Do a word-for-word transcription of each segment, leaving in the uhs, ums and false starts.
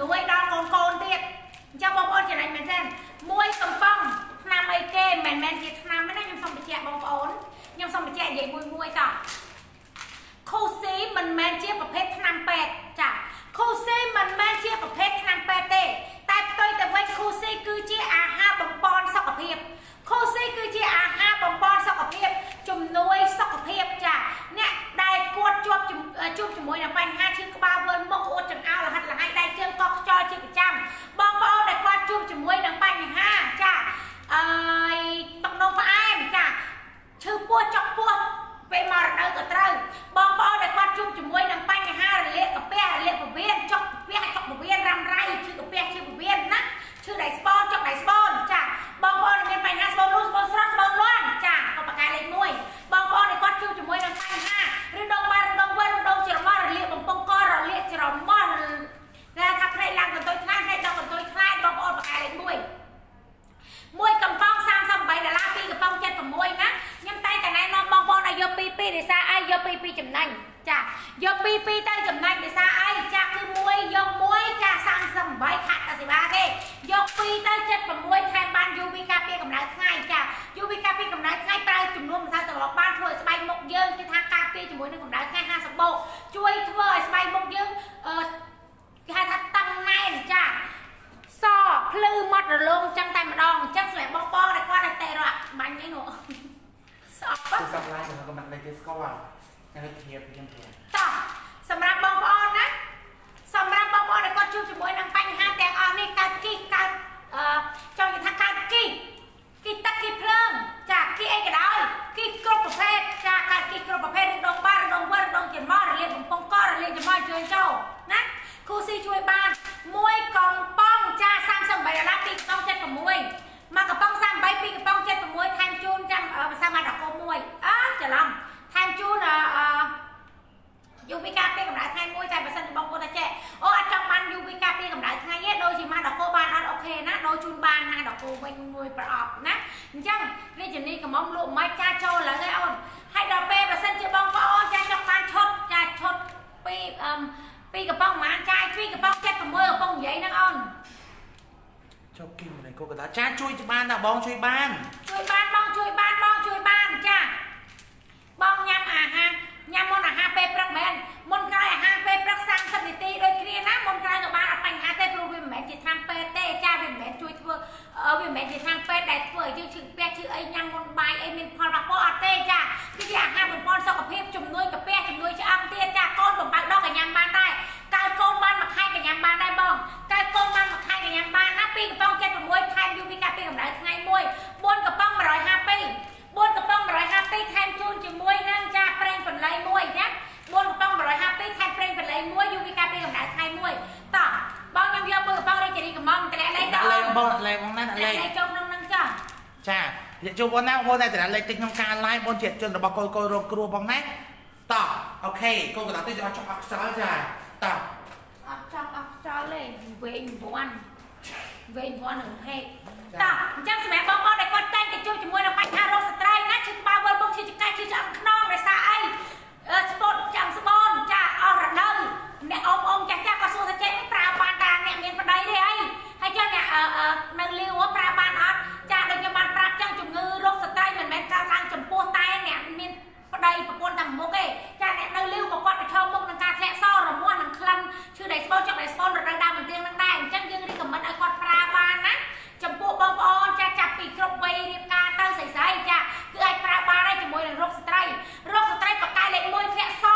នួយដល់កូនកូនទៀតអញ្ចឹងបងប្អូនចំណេញមែនទេមួយកំប៉ុងឆ្នាំអីគេមិនមែនជាឆ្នាំទេណាខ្ញុំសូមបញ្ជាក់បងប្អូនខ្ញុំសូមបញ្ជាក់និយាយមួយមួយតខូស៊ីមិនមែនជាប្រភេទឆ្នាំពេទ្យចាខូស៊ីមិនមែនជាប្រភេទឆ្នាំពេទ្យទេតែផ្ទុយទៅវិញខូស៊ីគឺជាអាហារបំពន់សុខភាពខូស៊ីគឺជាអាហារបំពន់សុខភាពជំនួយសុខភាពចាអ្នកដែលគាត់ជាប់ជួបជាមួយនឹងបញ្ហាឈឺក្បាលវិលមុខអួតចង្អោររហិតរហៃដៃជើងកកខ្យល់ជាប្រចាំបងប្អូនដែលគាត់ជួបជាមួយនឹងបញ្ហាចាអើយទឹកនោមផ្អែមចាឈឺពោះចុកពោះពេលមករដូវក៏ត្រូវបងប្អូនដែលគាត់ជួបជាមួយនឹងបញ្ហារលាកកាពះរលាកពោះវៀនចុកពោះចុកពោះវៀនរ៉ាំរ៉ៃឈឺកាពះឈឺពោះវៀនណាឈឺដៃស្បូនចុកដៃស្បូនចាបងប្អូនមានបញ្ហាស្បូនលូស្បូនស្រស់ស្បូនលាន់ចាក៏បកកាយលេខមួយបងប្អូនដែលគាត់ជួបជាមួយនឹងបញ្ហាឬដងបាត់ឬដងវិលឬដងច្រមុះរលាកបំពង់ករលាកច្រមុះតែថាផ្នែកឡើងកន្ទុយខ្លាំងផ្នែកដល់កន្ទុយខ្លាំងបងប្អូនបកកាយលេខមួយមួយកំប៉ុងសាមសិបប្រាំបីដុល្លារពីរកំប៉ុងเจ็ดสิบหกណាខ្ញុំតែតែណែនាំបងប្អូនឲ្យយកពីពីរិសាអីយកពីពីចំណេញចាយកពីពីទៅចំណេញរិសាអីចាគឺមួយយកមួយចាសាមសិបប្រាំបីខាត់តែសេវាទេយកពីរទៅเจ็ดสิบหกថែមបាន ยู វី ការពារកម្ដៅថ្ងៃចា ยู វី ការពារកម្ដៅថ្ងៃប្រើចំនួនម្សៅត្រឡប់បានធ្វើឲ្យស្បែកមុខយើងគឺថាការពារជាមួយនឹងកម្ដៅថ្ងៃห้าสิบบូកជួយធ្វើឲ្យស្បែកមុខយើងអឺគេហៅថាតឹងណែនចាសភ្លឺមាត់រលោងចឹងតែម្ដងអញ្ចឹងសម្រាប់បងប្អូនដែលគាត់តែរកបាញ់អីនោះសក់ទៅសក់ឡាយទៅក៏មិនលេខគេស្គាល់តែធៀបខ្ញុំធៀបតោះសម្រាប់បងប្អូនណាសម្រាប់បងប្អូនដែលគាត់ជួបជាមួយនឹងបញ្ហាទាំងអស់នេះកើតគីកើតអឺចង់និយាយថាកើតគីគីទឹកគីភ្លើងចាគីអីក៏ដោយគីគ្រប់ប្រភេទចាកើតគីគ្រប់ប្រភេទឬដងបារដងវិលដងច្រមុះរលាកបំពង់ករលាកច្រមុះជួយចូលណាគូស៊ីជួយបានមួយកំប៉ុងចាសាមសិបប្រាំបីដុល្លារពីរកំប៉ុងเจ็ดสิบหกមកកំប៉ុងសាមសិបប្រាំបីពីរកំប៉ុងเจ็ดสิบหกថែមជូនចាំភាសាមកដល់កូនមួយអើច្រឡំថែមជូនអឺយូវីការពារកម្ដៅថ្ងៃមួយតែបើសិនជាបងប្អូនតែចេះអូអត់ចង់បានយូវីការពារកម្ដៅថ្ងៃទេដូចជាមកដល់កូនបានអត់អូខេណាដូចជូនបានណាដល់កូនវិញមួយប្រអប់ណាអញ្ចឹងរាជនីកំងលក់មិនចាចូលឡើងឯអូនហើយដល់ពេលបើសិនជាបងប្អូនចាចង់បានឈុតចាឈុតពីអឺពីកំប៉ុងប្រហែលចាយពីកំប៉ុងเจ็ดสิบหกកំប៉ុងនិយាយហ្នឹងអូនចុកគីម្លេះគូកតាចាជួយបានណាបងជួយបានជួយបានបងជួយបានបងជួយបានចាបងញ៉ាំអាហារញ៉ាំមុនអាហារពេលព្រឹកមែនមុនក្រោយអាហារពេលព្រឹកសាមសិបនាទីដូចគ្នាណាមុនក្រោយក៏បានអត់បញ្ហាទេព្រោះវាមិនមែនជាថ្នាំពេទ្យទេចាវាមិនមែនជួយធ្វើវាមិនមែនជាថ្នាំពេទ្យដែលធ្វើឲ្យយើងឈឺពាក់ឈឺអីញ៉ាំមុនបាយអីមានផលប៉ះពាល់អត់ទេចាគឺជាអាហារបំពេញសុខភាពជំនួយកាពះជំនួយឆ្អឹងទៀតចាកូនបំបៅដកក៏ញ៉ាំបានដែរកើកូនបានមួយខែក៏ញ៉ាំបានដែរបងកើកូនបានមួយខែក៏ញ៉ាំបានណាពីរកំប៉ុងเจ็ดสิบหกថែម ยู វី ការពារកម្ដៅថ្ងៃមួយបួនកំប៉ុងmột trăm hai mươiបួនកំប៉ុងmột trăm hai mươiថែមជូនជាមួយនឹងចាប្រេងបន្លៃមួយណាបួនកំប៉ុងmột trăm hai mươiថែមប្រេងបន្លៃមួយ ยู វី ការពារកម្ដៅថ្ងៃមួយតោះបងខ្ញុំយកមើលកំប៉ុងរាជនីកំងតម្លាក់លេខដល់លេខបងលេខបងណាលេខលេខចូលក្នុងហ្នឹងចាចាយកចូលបងណាបងតែតម្លាក់លេខតិចក្នុងការ live បងជាជនរបស់កូនកូនរងគ្រោះបងណាតោះអូខេកូនកតាទីចង់ចង់អត់ខ្សោយចាតោះអត់ចង់អត់ខ្សោយទេវែងពាន់វែងពាន់នឹងហេតុតោះអញ្ចឹងសម្រាប់បងប្អូនដែលគាត់តែងតែជួបជាមួយនឹងបញ្ហារោគស្ត្រីណាឈឺក្បាលវិលមុខឈឺចង្កេះឈឺឆ្អឹងខ្នងដោយសារអីស្ពតចាំស្បនចាអស់រដូវអ្នកអ៊ំអ៊ំចាស់ចាស់ក៏សួរថាចេះប្រើបានតាអ្នកមានប្តីទេអីហើយចឹងអ្នកនៅលាវប្រើបានអត់ចាដូចខ្ញុំបានប្រាប់ចឹងជំងឺរោគស្ត្រីមិនមែនកើតឡើងចំពោះតែអ្នកមានប្តីប្រពន្ធតែមុខទេចាអ្នកនៅលាវក៏គាត់ប្រឈមមុខនឹងការធ្លាក់សរមាស់នឹងក្លិនឈឺដៃស្បូនចុកដៃស្បូនរដូវដើមមិនទៀងនឹងដែរអញ្ចឹងយើងរីកមិនឲ្យគាត់ប្រើបានណាចំពោះបងប្អូនចាចាប់ពីគ្រប់វ័យរៀបការទៅស្អីស្អីចាគឺអាចប្រើបានហើយជាមួយនឹងរោគស្ត្រីរោគស្ត្រីបកាយលេខមួយធ្លាក់ស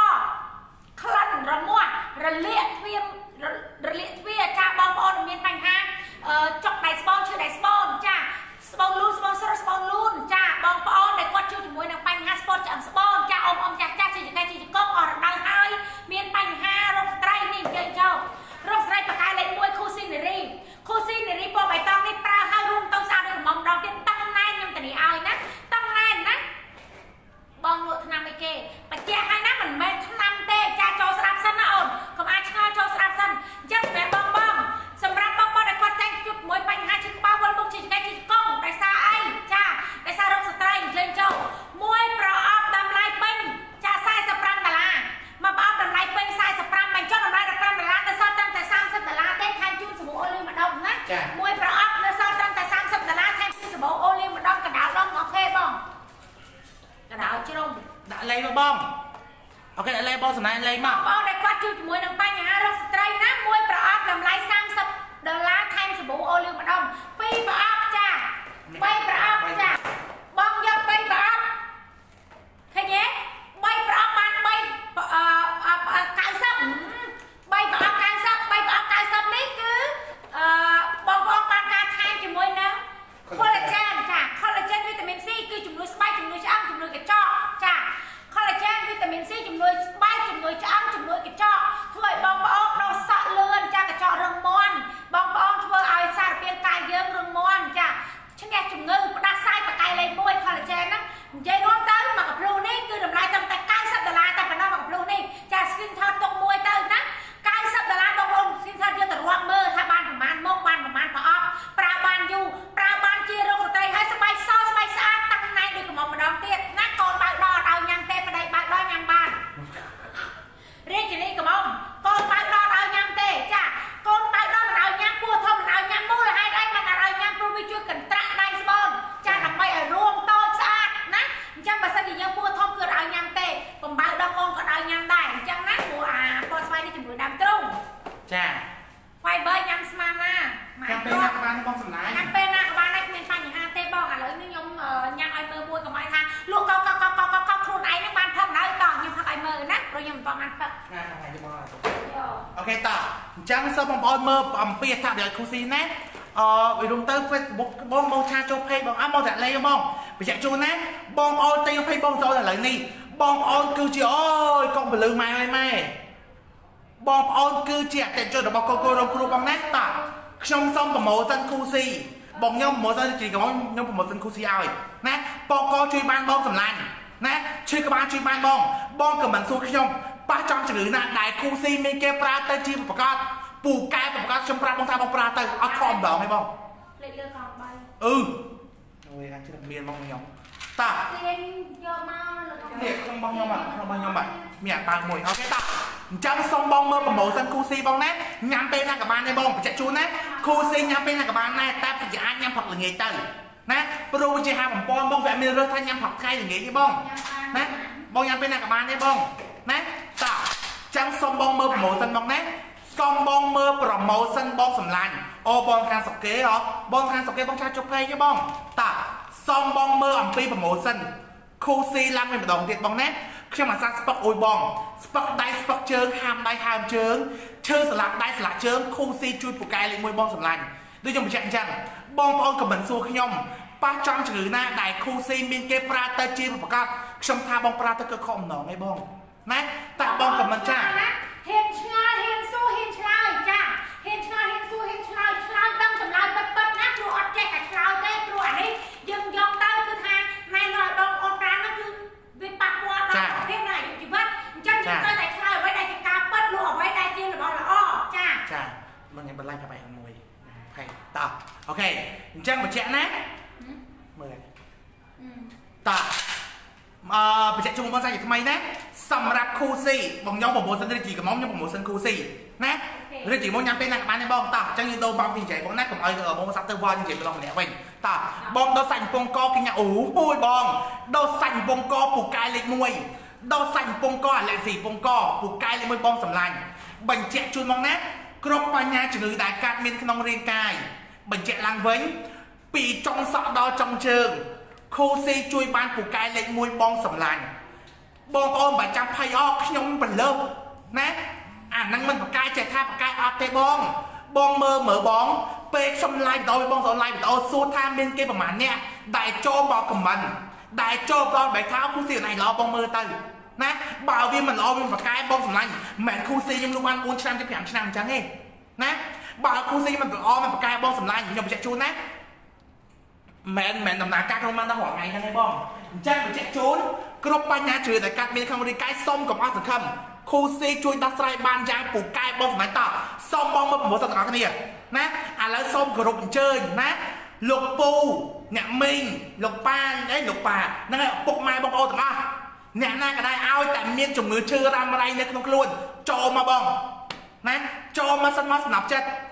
អូខេលេបងសំណាញ់លេមកបងដែលគាត់ជួយជាមួយនឹងបញ្ហារោគស្ត្រីណាមួយប្រអប់តម្លៃសាមសិបដុល្លារថែមសាប៊ូអូលីវម្ដងពីរប្រអប់ចាបីប្រអប់ចាបងយកបីប្រអប់ឃើញទេបីប្រអប់បានបីអឺកៅសិបបីប្រអប់កៅសិបបីប្រអប់កៅសិបនេះគឺអឺបងប្អូនបានការថែមជាមួយនឹង collagen ចា collagen វីតាមីន C គឺជំនួយស្បែកជំនួយឆ្អឹងជំនួយកញ្ចក់ចា collagen វីតាមីន C ជំនួយស្បែកជំនួយឆ្អឹងជំនួយកញ្ចក់ធ្វើឲ្យបងប្អូនដុសសក់លឿនចាកញ្ចក់រឹងមាំបងប្អូនធ្វើឲ្យសារពាង្គកាយយើងរឹងមាំចាឈ្នះជំងឺផ្ដាសាយបកាយលេខមួយ collagen ណានិយាយរួមទៅមកកាព្រូនេះគឺតម្លៃត្រឹមតែកៅសិបដុល្លារតែប៉ុណ្ណោះមកកាព្រូនេះចា screen shot ទុកមួយទៅណាកៅសិបដុល្លារបងប្អូន screen shot យកទៅរាប់មើលថាបានប្រមាណមកបានប្រមាណប្រអប់ប្រើបានយូរប្រើបានជារោគស្ត្រីហើយស្បែកសស្បែកស្អាតតាំងណែដូចកំងម្ដងទៀតណាកូនបើកដល់ឲ្យញ៉ាំទេប្តីបើកដល់ញ៉ាំបានរាជនីកំងកូនបើកដល់ឲ្យញ៉ាំទេចាកូនបើកដល់មិនឲ្យញ៉ាំពោះធំមិនឲ្យញ៉ាំមូលហេតុអីមិនឲ្យញ៉ាំព្រោះវាជួយកន្ត្រាក់ដៃស្បូនចាដើម្បីឲ្យរួមតូចស្អាតណាអញ្ចឹងបើសិនជាយើងពោះធំគឺឲ្យញ៉ាំទេបំបើកដល់កូនក៏ឲ្យញ៉ាំដែរអញ្ចឹងណាព្រោះអាពណ៌ស្វាយនេះជំនួយដើមទ្រូងចា Fiber ញ៉ាំស្មានណាញ៉ាំពេលណាក៏បានបងសំណាញ់ញ៉ាំពេលណាក៏បានដែរគ្មានបញ្ហាទេបងឥឡូវនេះខ្ញុំញ៉ាំឲ្យមើលមួយកុំឲ្យថាលក់កកកកកកខ្លួនឯងនឹងបានផឹកនៅតខ្ញុំផឹកឲ្យមើលណាព្រោះខ្ញុំមិនបានផឹកណាផឹកឲ្យបងអូខេតអញ្ចឹងសូមបងប្អូនមើលអំពីអត្ថប្រយោជន៍គូស៊ីណាអឺវិរុំទៅ Facebook បងបងឆាចូល page បងអត់មកតែលេងបងបញ្ជាក់ជូនណាបងប្អូនទៅ page បងចូលឥឡូវនេះបងប្អូនគឺជាអូយកុំពលឺម៉ែហើយម៉ែបងប្អូនគឺជាអតិថិជនរបស់កូកូរងគ្រូបងណាតាខ្ញុំសូមប្រម៉ូសិនគូស៊ីបងខ្ញុំប្រម៉ូសិនជីកំខ្ញុំប្រម៉ូសិនគូស៊ីឲ្យណាបកកជួយបានបងសម្លាញ់ណាជួយក្បាលជួយបានបងបងក៏មិនសួរខ្ញុំប៉ះចំជំងឺណាដែលគូស៊ីមានគេប្រើទៅជាប្រកាសពូកែប្រកាសខ្ញុំប្រាប់បងថាបងប្រើទៅអត់ខំម្ដងទេបងលេខលើកងបីអឺអូយអាចជិះមានបងខ្ញុំតាទាញយកមកនេះខ្ញុំបងខ្ញុំអត់ខ្ញុំបងខ្ញុំអត់មានអាបើកមួយអូខេតាអញ្ចឹងសូមបងមើលប្រម៉ូសិនគូស៊ីបងណាញ៉ាំពេលណាក៏បានដែរបងបញ្ជាក់ជូនណាគូស៊ីញ៉ាំពេលណាក៏បានដែរតែប្រហែលអាចញ៉ាំផឹកល្ងាចទៅណាព្រោះវាជាហាបំពន់បងវាមានរសថាញ៉ាំផឹកថ្ងៃល្ងាចទេបងណាបងញ៉ាំពេលណាក៏បានដែរបងណាតាអញ្ចឹងសូមបងមើលប្រម៉ូសិនបងណាសូមបងមើលប្រម៉ូសិនបងសម្លាញ់អូបងខាងសុកគេហ៎បងខាងសុកគេបងឆាជប់ពេកទេបងតាសូមបងមើលអំពីប្រម៉ូសិនគូស៊ីឡើងវិញម្ដងទៀតបងណាខ្ញុំអាសាស្ពឹកអួយបងស្ពឹកដៃស្ពឹកជើងហាមដៃហាមជើងឈើស្លាកដៃស្លាកជើងគូស៊ីជួយពូកែលេខមួយបងសម្លាញ់ដូចខ្ញុំបញ្ជាក់អញ្ចឹងបងប្អូនក៏មិនសួរខ្ញុំប៉ះចំជំងឺណាដែលគូស៊ីមានគេប្រើទៅជាប្រកាសខ្ញុំថាបងប្រើទៅគឺខំម្ដងឯងបងណាតែបងក៏មិនចាហ៊ានឆ្ងល់ហ៊ានសួរហ៊ានឆ្លើយចាហ៊ានឆ្ងល់ហ៊ានសួរហ៊ានឆ្លើយឆ្លើយដឹងចម្លើយពិតពិតណាព្រោះអត់ចេះតែឆ្លើយទេព្រោះអានេះយើងយកទៅគឺថាណៃណយបងអូនប្រានោះគឺវាប៉ះពាល់ដល់ប្រទេសណាជីវិតអញ្ចឹងយើងត្រូវតែឆ្លើយអ្វីដែលជាការពិតលក់អ្វីដែលជារបស់ល្អចាចាបងខ្ញុំបន្លាយប្រាប់ឯងមួយហើយតោះអូខេអញ្ចឹងបញ្ជាក់ណាមើលតោះអឺបញ្ជាក់ជុំបងសាច់ថ្មីណាសម្រាប់គូស៊ីបងខ្ញុំប្រម៉ូសិនរីជីកំងខ្ញុំប្រម៉ូសិនគូស៊ីណារីជីមកញ៉ាំពេលណាក៏បានដែរបងតោះអញ្ចឹងយើងដូរបងពីចែកបងណាកុំឲ្យបងសាប់ទៅវល់យើងចែកម្ដងម្នាក់វិញតោះបងដោះសាច់កំពង់កគេញ៉ាំអូពួយបងដោះសាច់កំពង់កពូកែលេខមួយដោះសាច់កំពង់កអាឡែស៊ីកំពង់កពូកែលេខមួយបងសម្លាញ់បញ្ជាក់ជូនបងណាគ្រប់បញ្ហាជំងឺដែលកើតមានក្នុងរាងកាយបញ្ជាក់ឡើងវិញពីចុងសក់ដល់ចុងជើងគូស៊ីជួយបានពូកែលេខមួយបងសម្លាញ់បងប្អូនបើចាំភ័យអស់ខ្ញុំបន្លឺណាអាហ្នឹងមិនប្រកាយចេះថាប្រកាយអត់ទេបងបងមើលមើលបងពេលខ្ញុំ live វីដេអូបងសូន live វីដេអូសួរថាមានគេប្រហែលអ្នកដែលចូលមកខមមិនដែលចូលដល់បែកថាគូស៊ីណៃល្អបងមើលទៅណាបើវាមិនល្អវាប្រកាយបងសម្លាញ់មិនមែនគូស៊ីខ្ញុំលក់បានបួនឆ្នាំទៅប្រាំឆ្នាំអញ្ចឹងទេណាបើគូស៊ីមិនល្អមិនប្រកាយបងសម្លាញ់ខ្ញុំបញ្ជាក់ជូនណាមែនមែនដំណើរការក្នុងបានដល់រងថ្ងៃហ្នឹងឯងបងអញ្ចឹងបញ្ជាក់ជូនគ្រប់បញ្ហាជ្រឿដែលកាត់មានក្នុងរាងកាយសូមកុំអស់សង្ឃឹមគូស៊ីជួយដោះស្រាយបានយ៉ាងពូកែបងសម្លាញ់តោះសូមបងមើលប្រម៉ូសិនទាំងអស់គ្នាណាឥឡូវសូមគោរពអញ្ជើញណាលោកពូអ្នកមីងលោកប៉ាអីលោកប៉ាហ្នឹងឯងពុកម៉ែបងប្អូនទាំងអស់អ្នកណាក៏ដែរឲ្យតែមានជំងឺឈឺរ៉ាំរ៉ៃនៅក្នុងខ្លួនចូលមកបងណាចូលមកសិនមកស្នាប់ចិត្ត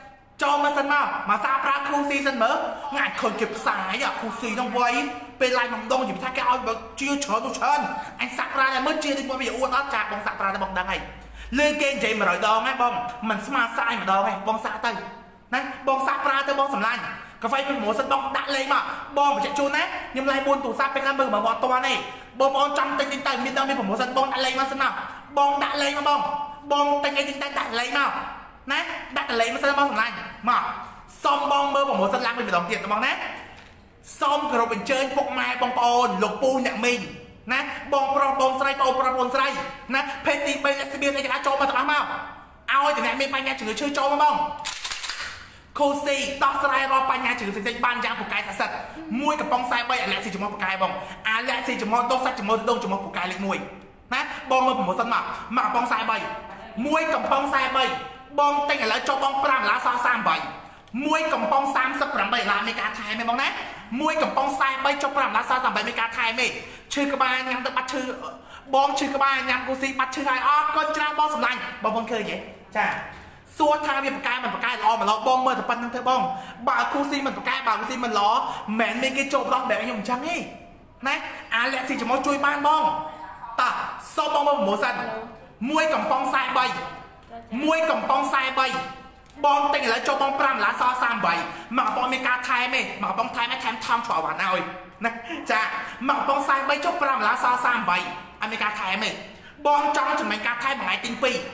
cho mà sân nào mà sao ra khu si sân mở ngài khởi kịp xài à khu si trong vậy bên lại nằm đông chỉ thay cái ao chưa chở tôi chân anh sạc ra là mới chia đi qua bây giờ uống đó chạc bông sạc ra là bông đang này lên kênh vậy mà rồi đo ngay bông mình smart sai mà đo ngay bông sạc tay nè bông sạc ra tới bông sầm lạnh cà phêเป็นหมูสต๊อกดักเลยมาบองไปเช็คชูนะยังไรบนตู้ซับเป็นน้ำมือมาบอลตัวนี่บองบอลจำติงติงติงมีต้องมีผมหมูสต๊อกดักเลยมาสนะบองดักเลยมาบองบองติงติงติงดักเลยมานะดักเลยมาสนะบองสำลังมาซ้อมบองมือผมหมูสต๊อกเป็นดอกเทียนบองนะซ้อมกระโดดเป็นเชิญพวกไม้บองปอนหลกปูเนี่ยมินนะบองปลอมบองใส่ปอปลอมบองใส่นะเพชรตีเป็นเลสเบี้ยในกระดาษโจมาตะมาเอาไอ้แต่เนี่ยมีปัญญาถือชื่อโจมาบองโคซีต่อสไลด์รอปัญญาถือสิ่งที่บ้านยางผูกกายสัตว์มวยกับปองไซใบอะไรสิจมอผูกกายบองอะไรสิจมอโต๊ะสัตว์จมอโดงจมอผูกกายเล็กมวยนะบองมือผมหมดสมัครมาปองไซใบมวยกับปองไซใบบองเต็งอะไรจบองปรามล้าซาซามใบมวยกับปองสามสับปรามใบลาเมกาไทยไหมบองนะมวยกับปองไซใบจบปรามล้าซาซามใบเมกาไทยไหมชื่อกระบาลยังต้องบัดชื่อบองชื่อกระบาลยังกูซีบัดชื่อไทยอ๋อก็จะบองสำลังบองบองเคยยังจ้าส่วนทางมีปากกามันปากกาล้อมันล้อบองเมื่อแต่ปันทั้งเธอบ้องบ่าวคูซีมันปากกาบ่าวคูซีมันล้อแหมนมีกิจโจบล้อแบบอย่างจังนี่นะอาแหละสิจะมาช่วยบ้านบ้องตาโซบ้องมาหมูสันมวยกับปองทรายใบมวยกับปองทรายใบบองติงแล้วโจบองปรามล้าซอสามใบหมาบองมีการไทยไหมหมาบองไทยไม่แถมทำฝ่าหวานเอาเลยนะจ้าหมาบองทรายใบโจบปรามล้าซอสามใบอเมริกาไทยไหมบองจ้องถึงอเมริกาไทยบางไงติงปี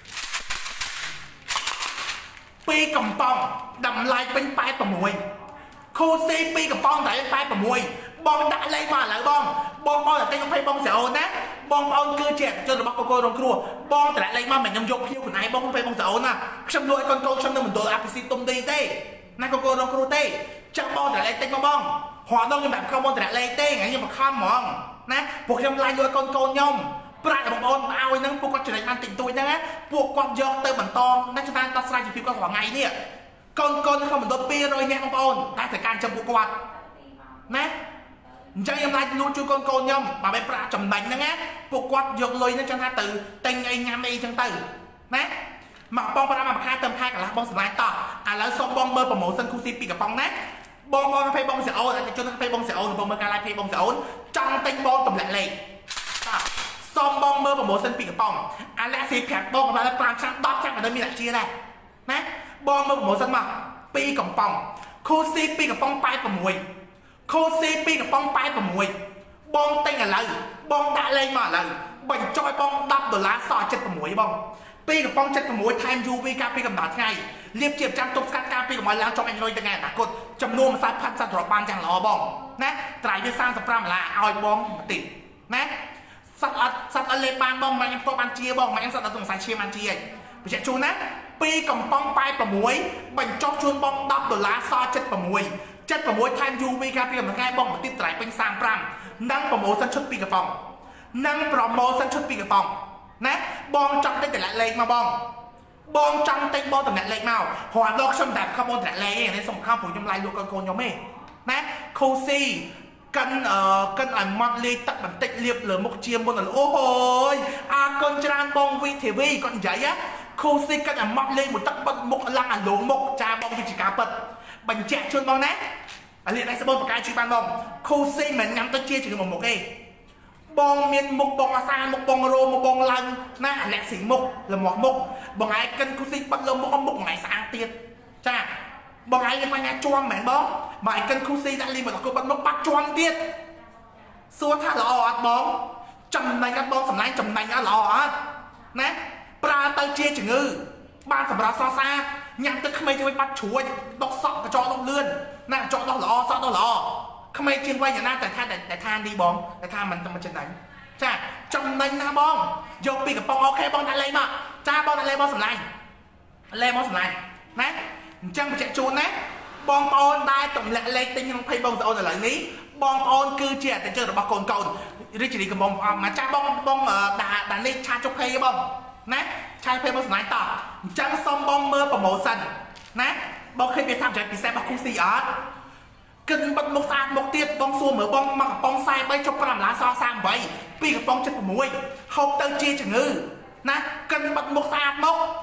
ปีกับปองดำลายเป็นปลายประมวยโคซีปีกับปองแต่เป็นปลายประมวยบองด่าเลยมาแล้วบองบองบองแต่เต้นต้องให้บองเสียวนะบองบองคือเจ็บจนระบาดโกโก้ลงครัวบองแต่อะไรมาเหมือนยำยกเพี้ยวคนไหนบองไปบองเสียวนะชมรวยคนโกงชมนึงเหมือนโดนอาพิสิตุ่มดีเต้นั่นโกโก้ลงครัวเต้จับบองแต่อะไรเต้นมาบองหัวต้องยังแบบเข้าบองแต่อะไรเต้ไงยังมาข้ามมองนะพวกยำลายโดยคนโกงยมปลายของบอลเอาไอ้นั่งพวกก็จะได้มันติดตัวนะพวกความยอมเติมเหมือนตองนักชนะตัดสลายจีบก็หัวไงเนี่ยก้อนก้อนเขาเหมือนตัวปีเลยเนี่ยของบอลได้แต่การจำพวกวัดนะจังยังไงรู้จูก้อนก้อนยมมาไปปลาจำดังนะเนี่ยพวกวัดยกเลยนั่นจังท่าตื่นเต็งไอ้งามไอ้จังตื่นนะมาปองปลามาค่าเติมค่ากับละบอลสลายต่ออ่ะแล้วส่งบอลเบอร์ประโมชั่นคูซีปีกับปองนะบอลบอลไปบอลเสียเอาแต่จนไปบอลเสียเอาหรือบอลเบอร์การไล่ไปบอลเสียเอาจังเต็งบอลตบแหลกเลยซอมบองเบอร์ประโมชั่นปีกระป๋องอันแรกสีแผลบองมาแล้วกลางชั้นดอกชั้นกันเลยมีหลายชีอะไรนะบองเบอร์ประโมชั่นมาปีกระป๋องโคซีปีกระป๋องปลายประมวยโคซีปีกระป๋องปลายประมวยบองเต็งอะไรบองด่าเลยมาเลยบังจอยบองดับดอลลาร์ซอยเจ็ดประมวยบองปีกระป๋องเจ็ดประมวยไทม์ยูวีการปีกำหนดไงเรียบเจียบจำตบการการปีกระมวยแล้วจอมแอนดรอยยังไงนะกดจำนวนสายพันธุ์สัตว์บานจังหล่อบองนะไตรวิสานสปรามละเอาบองติดนะสัตว์สัตว์อะไรบางบองมันยังตัวมันเจียบองมันยังสัตว์ตรงสายเชียมันเจียไปเช็คชูนะปีกับปองปลายประมวยบังจอบชวนบองดับดอลลาร์ซอเจ็ดประมวยเจ็ดประมวยไทม์ยูวีครับปีกับมันง่ายบองติดไตรเป็นสามปรามนั่งประโมชั่นชุดปีกับปองนั่งโปรโมชั่นชุดปีกับปองนะบองจังได้แต่ละเลงมาบองบองจังเต็งบองแต่ละเลงมาหัวโลกชมแบบขบวนแต่ละเลงอย่างในสงครามผมยำลายลูกกันโกนยอมไม่นะโคซีกันเอ่อกันอ่านมัดเลยตัดมันติดเรียบเหลือมุกเชียมบนหลังโอ้โหอาคนจานบองวีทีวีก่อนใหญ่อะโคซีกันอ่านมัดเลยหมดตัดบัดมุกลังอ่านหลงมุกจ่าบองกิจการเปิดบัญแจชวนบองนะอะไรในสมบูรณ์ประกาศชีบันบองโคซีเหมือนงานตะเชียถึงหมดมุกเอบองเมียนมุกบองอาซามุกบองโรมุกบองลังหน้าแหลกสีมุกหรือหมอกมุกบองไอ้กันโคซีบัดลมมุกมุกไงสะอาดเตียนจ้าบางไอ้ยังมาไงจวมเหมือนบ้องหมายกันคูซีดันลีเหมือนกับบันนกปัดจวมเตี้ยส่วนถ้าเราอัดบ้องจำในกันบ้องสำนักจำในกันเราอัดนะปลาเตยเจี๊ยจึงเออบ้านสำหรับซาซายังตึกขมายจะไปปัดช่วยดอกสอกกระจอกดอกเลื่อนน่าจอกดอกหล่อซอกดอกหล่อขมายเชียงไว้อย่างน่าแต่ท่าแต่แต่ท่าดีบ้องแต่ท่ามันมันจะไหนจ้าจำในนะบ้องยกปีกับปองโอเคบ้องอะไรมาจ้าบ้องอะไรบ้องสำนักอะไรบ้องสำนักนะจังไปเช็คชูนะบองปอนได้ตรงแหลกเล็กติ้งยังไพ่บองจะเอาแต่หลังนี้บองปอนคือเจียแต่เจอระบาดโกนโกนริจิดีกับบองมาจ้าบองบองด่าด่านี่ชาจุกเพย์บองนะชาเพย์บองสมัยต่อจังซอมบองเมื่อประโมชั่นนะบองเคยไปทำจากปีแซบองคุซีอาร์ตกินบัดมกซาดมกเตี้ยบองซัวเหมือนบองมากับปองไซใบจบปรามล้าซอซามใบปีกับปองเจ็ดประมวยเขาเตอร์เจียจึงเออนะกินบัดมกซาดมก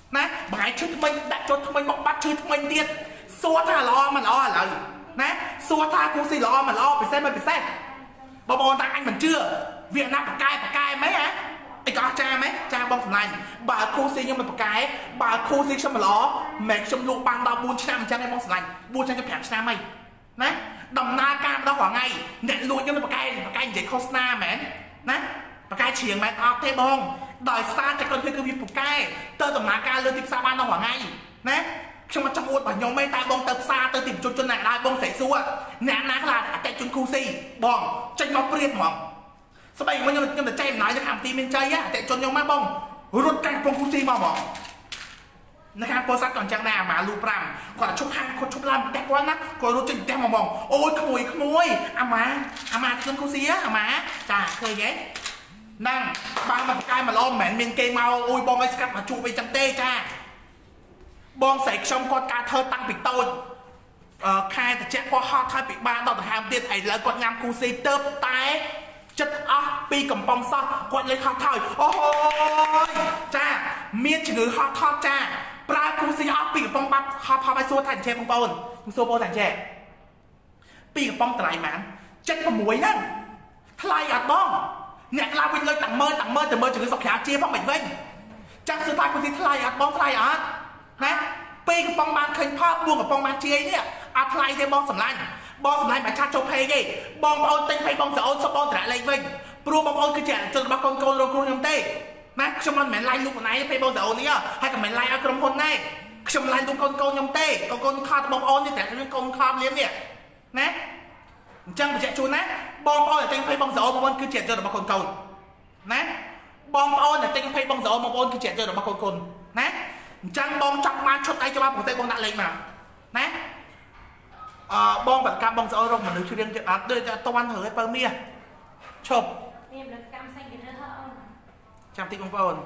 ណាបងឯងឈឺថ្មីដាក់ចុះថ្មីមកបាត់ឈឺថ្មីទៀតសួរថាល្អមិនល្អឥឡូវណាសួរថាគូស៊ីល្អមិនល្អពិសេសមិនពិសេសបងប្អូនតាអញមិនជឿវាណាបកែបកែមិនហ៎អីក៏អស់ចាមែនចាបងសម្លាញ់បើគូស៊ីខ្ញុំមិនបកែបើគូស៊ីខ្ញុំមិនល្អមិនខ្ញុំលក់បានដល់បួនឆ្នាំអញ្ចឹងឯងបងសម្លាញ់បួនឆ្នាំទៅប្រាំឆ្នាំហីណាដំណើរការម្ដងរាល់ថ្ងៃអ្នកលួចខ្ញុំទៅបកែបកែនិយាយឃោសនាមែនណាបកែជ្រៀងមែនអត់ទេបងដោយសារតែគាត់គឺវាបកែទៅដំណើរការលើទីផ្សារបានដល់រាល់ថ្ងៃណាខ្ញុំមកចង់អួតរបស់ខ្ញុំទេតែបងទៅផ្សារទៅទីប្រជុំជនណាដែរបងស្រែកសួរអ្នកណាខ្លះអតិថិជនគូស៊ីបងចេញមកព្រៀបហ្មងស្បែកខ្ញុំខ្ញុំទៅចែកអំណោយនៅខាងទីមានជ័យអតិថិជនខ្ញុំមកបងរត់កាំងពងគូស៊ីមកហ្មងនៅខាងពោធិ៍សាត់ក៏អញ្ចឹងដែរអាម៉ាលូប្រាំគាត់ឈប់ហាងគាត់ឈប់ឡើងផ្ទះគាត់ណាគាត់រត់ចេញផ្ទះមកហ្មងអូយក្មួយក្មួយអាម៉ាអាម៉ាខ្ញុំគូស៊ីអាម៉ាចាឃើញទេហ្នឹងបើមកប្រកែមកឡំមិនមែនមានគេមកអូយបងឲ្យស្កាត់មកជួបអីចឹងទេចាបងស្រីខ្ញុំគាត់ការធ្វើតាំងពីតូចអឺខែតិចគាត់ហត់ហើយពិបាកដល់ទៅហាមទៀតឥឡូវគាត់ញ៉ាំគូស៊ីទៅតែចិត្តអស់ពីកំប៉ុងសោះគាត់លេខហត់ថយអូយចាមានជំងឺហត់ថត់ចាប្រើគូស៊ីអស់ពីកំប៉ុងបាត់ហត់ថប់ឲ្យសួរថាអញ្ចេះបងប្អូនខ្ញុំសួរបងថាអញ្ចេះពីកំប៉ុងតម្លៃម៉ានចិត៦ហ្នឹងថ្លៃអត់បងអ្នកខ្លះវិញលុយតាំងមើលតាំងមើលទៅមើលជំងឺសុខជាផងមិនវិញចាស់សួរថាគូស៊ីថ្លៃអត់បងថ្លៃអត់ណាពេលកំប៉ុងបានឃើញផលបួងកំប៉ុងបានជាយនេះអត់ថ្លៃទេបងសម្លាញ់បងសម្លាញ់មិនឆាត់ចូល page ទេបងប្អូនទិញ page បងស្អូនសុំបងត្រាក់លេខវិញព្រោះបងប្អូនគឺជាអជនរបស់កូនកូនរកគ្រូខ្ញុំទេណាខ្ញុំមិនមែន line លោកណៃ page បងស្អូននេះហើយក៏មិន line ឲ្យក្រុមហ៊ុនដែរខ្ញុំ line លោកកូនកូនខ្ញុំទេកូនកូនខត់បងប្អូននេះតែខ្ញុំកូនខត់លៀមនេះណាអញ្ចឹងបញ្ជាក់ជូនណាបងប្អូនដែលទិញ page បងស្អូនបងប្អូនគឺជាអជនរបស់កូនកូនណាបងប្អូនដែលទិញ page បងស្អូនបងប្អូនគឺជាអជនរបស់កូនកូនណាអញ្ចឹងបងចង់បានឈុតអីច្បាប់ប្រទេសបងដាក់លេខមកណាអឺបងបដកម្មបងស្អុយរកមនុស្សជ្រៀងទៀតអត់ដូចតែតន់ហើយបើមាសឈប់មានបដកម្មផ្សេងទៀតហ៎អូនចាំតិចបងប្អូន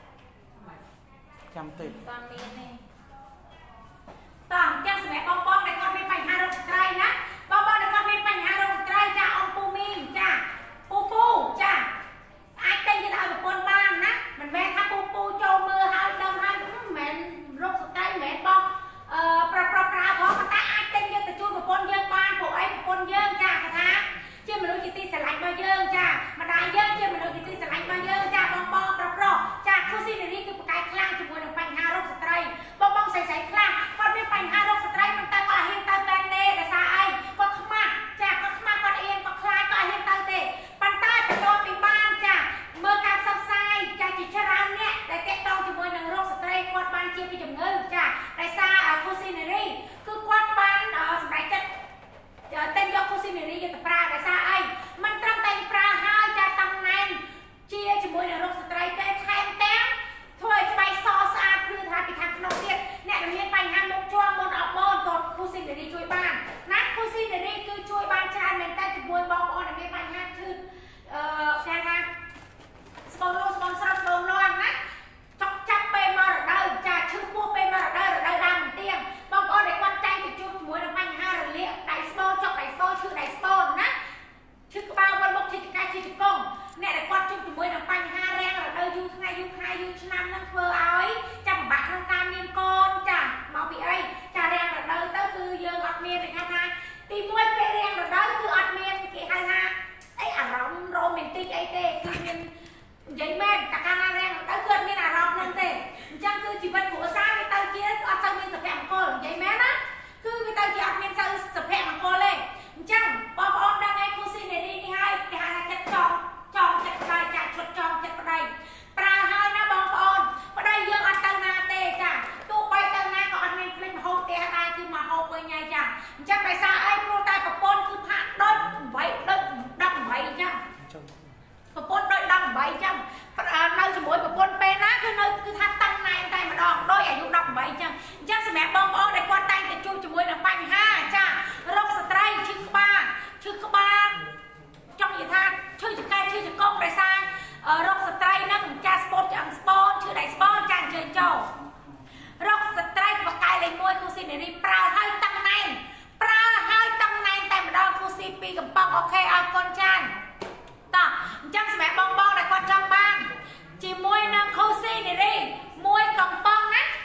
ចាំតិចតន់មានទេតោះអញ្ចឹងសម្រាប់បងបងដែលគាត់មានបញ្ហារោគស្ត្រីណាបងបងដែលគាត់មានបញ្ហារោគស្ត្រីចាអូនពូមីងចាពូពូចាអាចទិញទៅឲ្យប្រពន្ធបានណាមិនមែនថាពូពូចូលមើលហើយដឹងហើយមិនមែនរោគស្ត្រីមិនមែនបងអឺប្រប្រប្រើផងតែអាចទិញយកទៅជូនប្រពន្ធយើងបានពួកអីប្រពន្ធយើងចាគាត់ថាជាមនុស្សជាទីស្រឡាញ់របស់យើងចាម្ដាយយើងជាមនុស្សជាទីស្រឡាញ់របស់យើងចាបងបងប្រប្រចាគូស៊ីនារីគឺប្រកែកខ្លាំងជាមួយនឹងបញ្ហារោគស្ត្រីបងបងស្រីស្រីខ្លះគាត់មានបញ្ហារោគស្ត្រីមិនតែគាត់ហ៊ានទៅតែទេដោយសារអីគាត់ខ្មាស់ចាគាត់ខ្មាស់គាត់អៀនគាត់ខ្លាចគាត់ហ៊ានទៅទេប៉ុន្តែបន្តពីបានចាមើលការផ្សព្វផ្សាយចាជាច្រើនអ្នកដែលតេតងជាមួយនឹងរោគស្ត្រីគាត់បានជាពីជំងឺចាដោយសារគូស៊ីនារីគឺគាត់បានសម្រេចចិត្តតែងយកគូស៊ីនារីយកទៅប្រើដោយសារអីមិនត្រឹមតែប្រើហើយចាតំណែងជាជាមួយនឹងរោគស្ត្រីទេថែមទាំងធ្វើឲ្យស្បែកសស្អាតគឺថាពីខាងក្នុងទៀតអ្នកដែលមានបញ្ហាមុខជាប់មុនអត់បូនក៏គូស៊ីនារីជួយបានណាគូស៊ីនារីគឺជួយបានច្រើនមែនតើជាមួយបងប្អូនដែលមានបញ្ហាឈឺអឺគេថាស្បូនលោស្បូនស្រស់ស្បូនលាន់ណាចុកចាប់ពេលមករដូវចាឈឺពោះពេលមករដូវរដូវដើមមិនទៀងបងប្អូនដែលគាត់ចែកទៅជួបជាមួយនឹងបញ្ហារលាកដៃស្បូនចុកដៃស្បូនឈឺដៃស្បូនណាឈឺក្បាលវិលមុខឈឺចង្កេះឈឺជង្គង់អ្នកដែលគាត់ជួបជាមួយនឹងបញ្ហារាំងរដូវយូរថ្ងៃយូរខែយូរឆ្នាំនឹងធ្វើឲ្យចាំពិបាកក្នុងការមានកូនចាមកពីអីចារាំងរដូវទៅគឺយើងអត់មានគេថាទីមួយពេលរាំងរដូវគឺអត់មានគេហៅថាអីអារម្មណ៍រ៉ូមែនទិកអីទេគឺមាននិយាយមែនតែកាលណារាំងទៅគឺអត់មានអារម្មណ៍ហ្នឹងទេអញ្ចឹងគឺជីវិតគ្រួសារវាទៅជាអត់ទៅមានសុភមង្គលនិយាយមែនណាគឺវាទៅជាអត់មានទៅសុភមង្គលទេអញ្ចឹងបងប្អូនដឹងឯគូស៊ីនារីនេះហើយគេហៅថាចិត្តចង់ចង់ចិត្តប្តីចាឈុតចង់ចិត្តប្តីប្រើហើយណាបងប្អូនប្តីយើងអត់ទៅណាទេចាទោះបីទៅណាក៏អត់មានភ្លេចមហូបផ្ទះដែរគឺមកហូបវិញហើយចាអញ្ចឹងដោយសារអីព្រោះតែប្រពន្ធគឺផាក់ដូច8ដូច18អញ្ចឹងប្រពន្ធដូច18អញ្ចឹងនៅជាមួយប្រពន្ធពេលណាគឺនៅគឺថាតាំងណែតែម្ដងដោយអាយុ18អញ្ចឹងអញ្ចឹងសម្រាប់បងប្អូនដែលគាត់តែងតែជួបជាមួយនឹងបញ្ហាចារោគស្ត្រីឈឺក្បាលឈឺក្បាលចង់និយាយថាឈឺចង្កេះឈឺចង្កុំដោយសាររោគស្ត្រីហ្នឹងចាស្ពតឆ្អឹងស្ពតឈឺដៃស្ពតចាអញ្ជើញចូលរោគស្ត្រីបកកាយលេខមួយគូស៊ីនារីប្រើឲ្យតាំងណែប្រើឲ្យតាំងណែតែម្ដងគូស៊ីពីកំប៉ុងអូខេអរគុណចានតោះអញ្ចឹងសម្រាប់បងបងដែលគាត់ចង់បានជាមួយនឹងគូស៊ីនារីមួយកំប៉ុងណា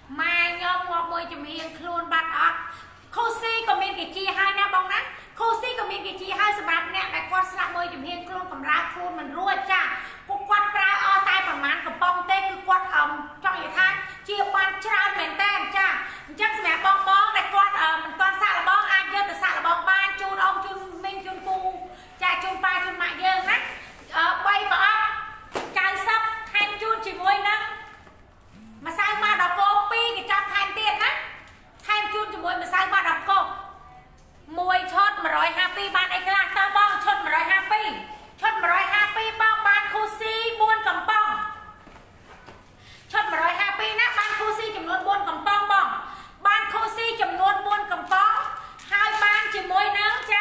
ម៉ែញោមងាប់មួយជំនាញខ្លួនបាត់អត់ខូស៊ីក៏មានគេជាហើយណាបងណាខូស៊ីក៏មានគេជាហើយសម្រាប់អ្នកដែលគាត់ស្លាប់មួយជំនាញខ្លួនកម្រើខ្លួនមិនរួចចាពួកគាត់ប្រើអស់តែប្រមាណកំប៉ុងទេគឺគាត់អមចង់និយាយថាជាបានច្រើនមែនតើចាអញ្ចឹងសម្រាប់បងបងដែលគាត់មិនទាន់សាក់លបងអាចយកទៅសាក់លបងបានជូនអងជូនមីងជូនពូចាជូនប៉ាជូនម៉ាក់យើងណាបីប្រអប់កៅសិបថែមជូនជាមួយនឹងម្សៅម៉ាដកូពីរគេចាប់ថែមទៀតណាថែមជូនជាមួយម្សៅម៉ាដកូមួយឈុតmột trăm hai mươi haiបានអីខ្លះតើបងឈុតmột trăm hai mươi haiឈុតmột trăm hai mươi haiបងបានខូស៊ីbốnកំប៉ុងឈុតmột trăm hai mươi haiណាបានខូស៊ីចំនួនbốnកំប៉ុងបងបានខូស៊ីចំនួនbốnកំប៉ុងហើយបានជាមួយនឹងចា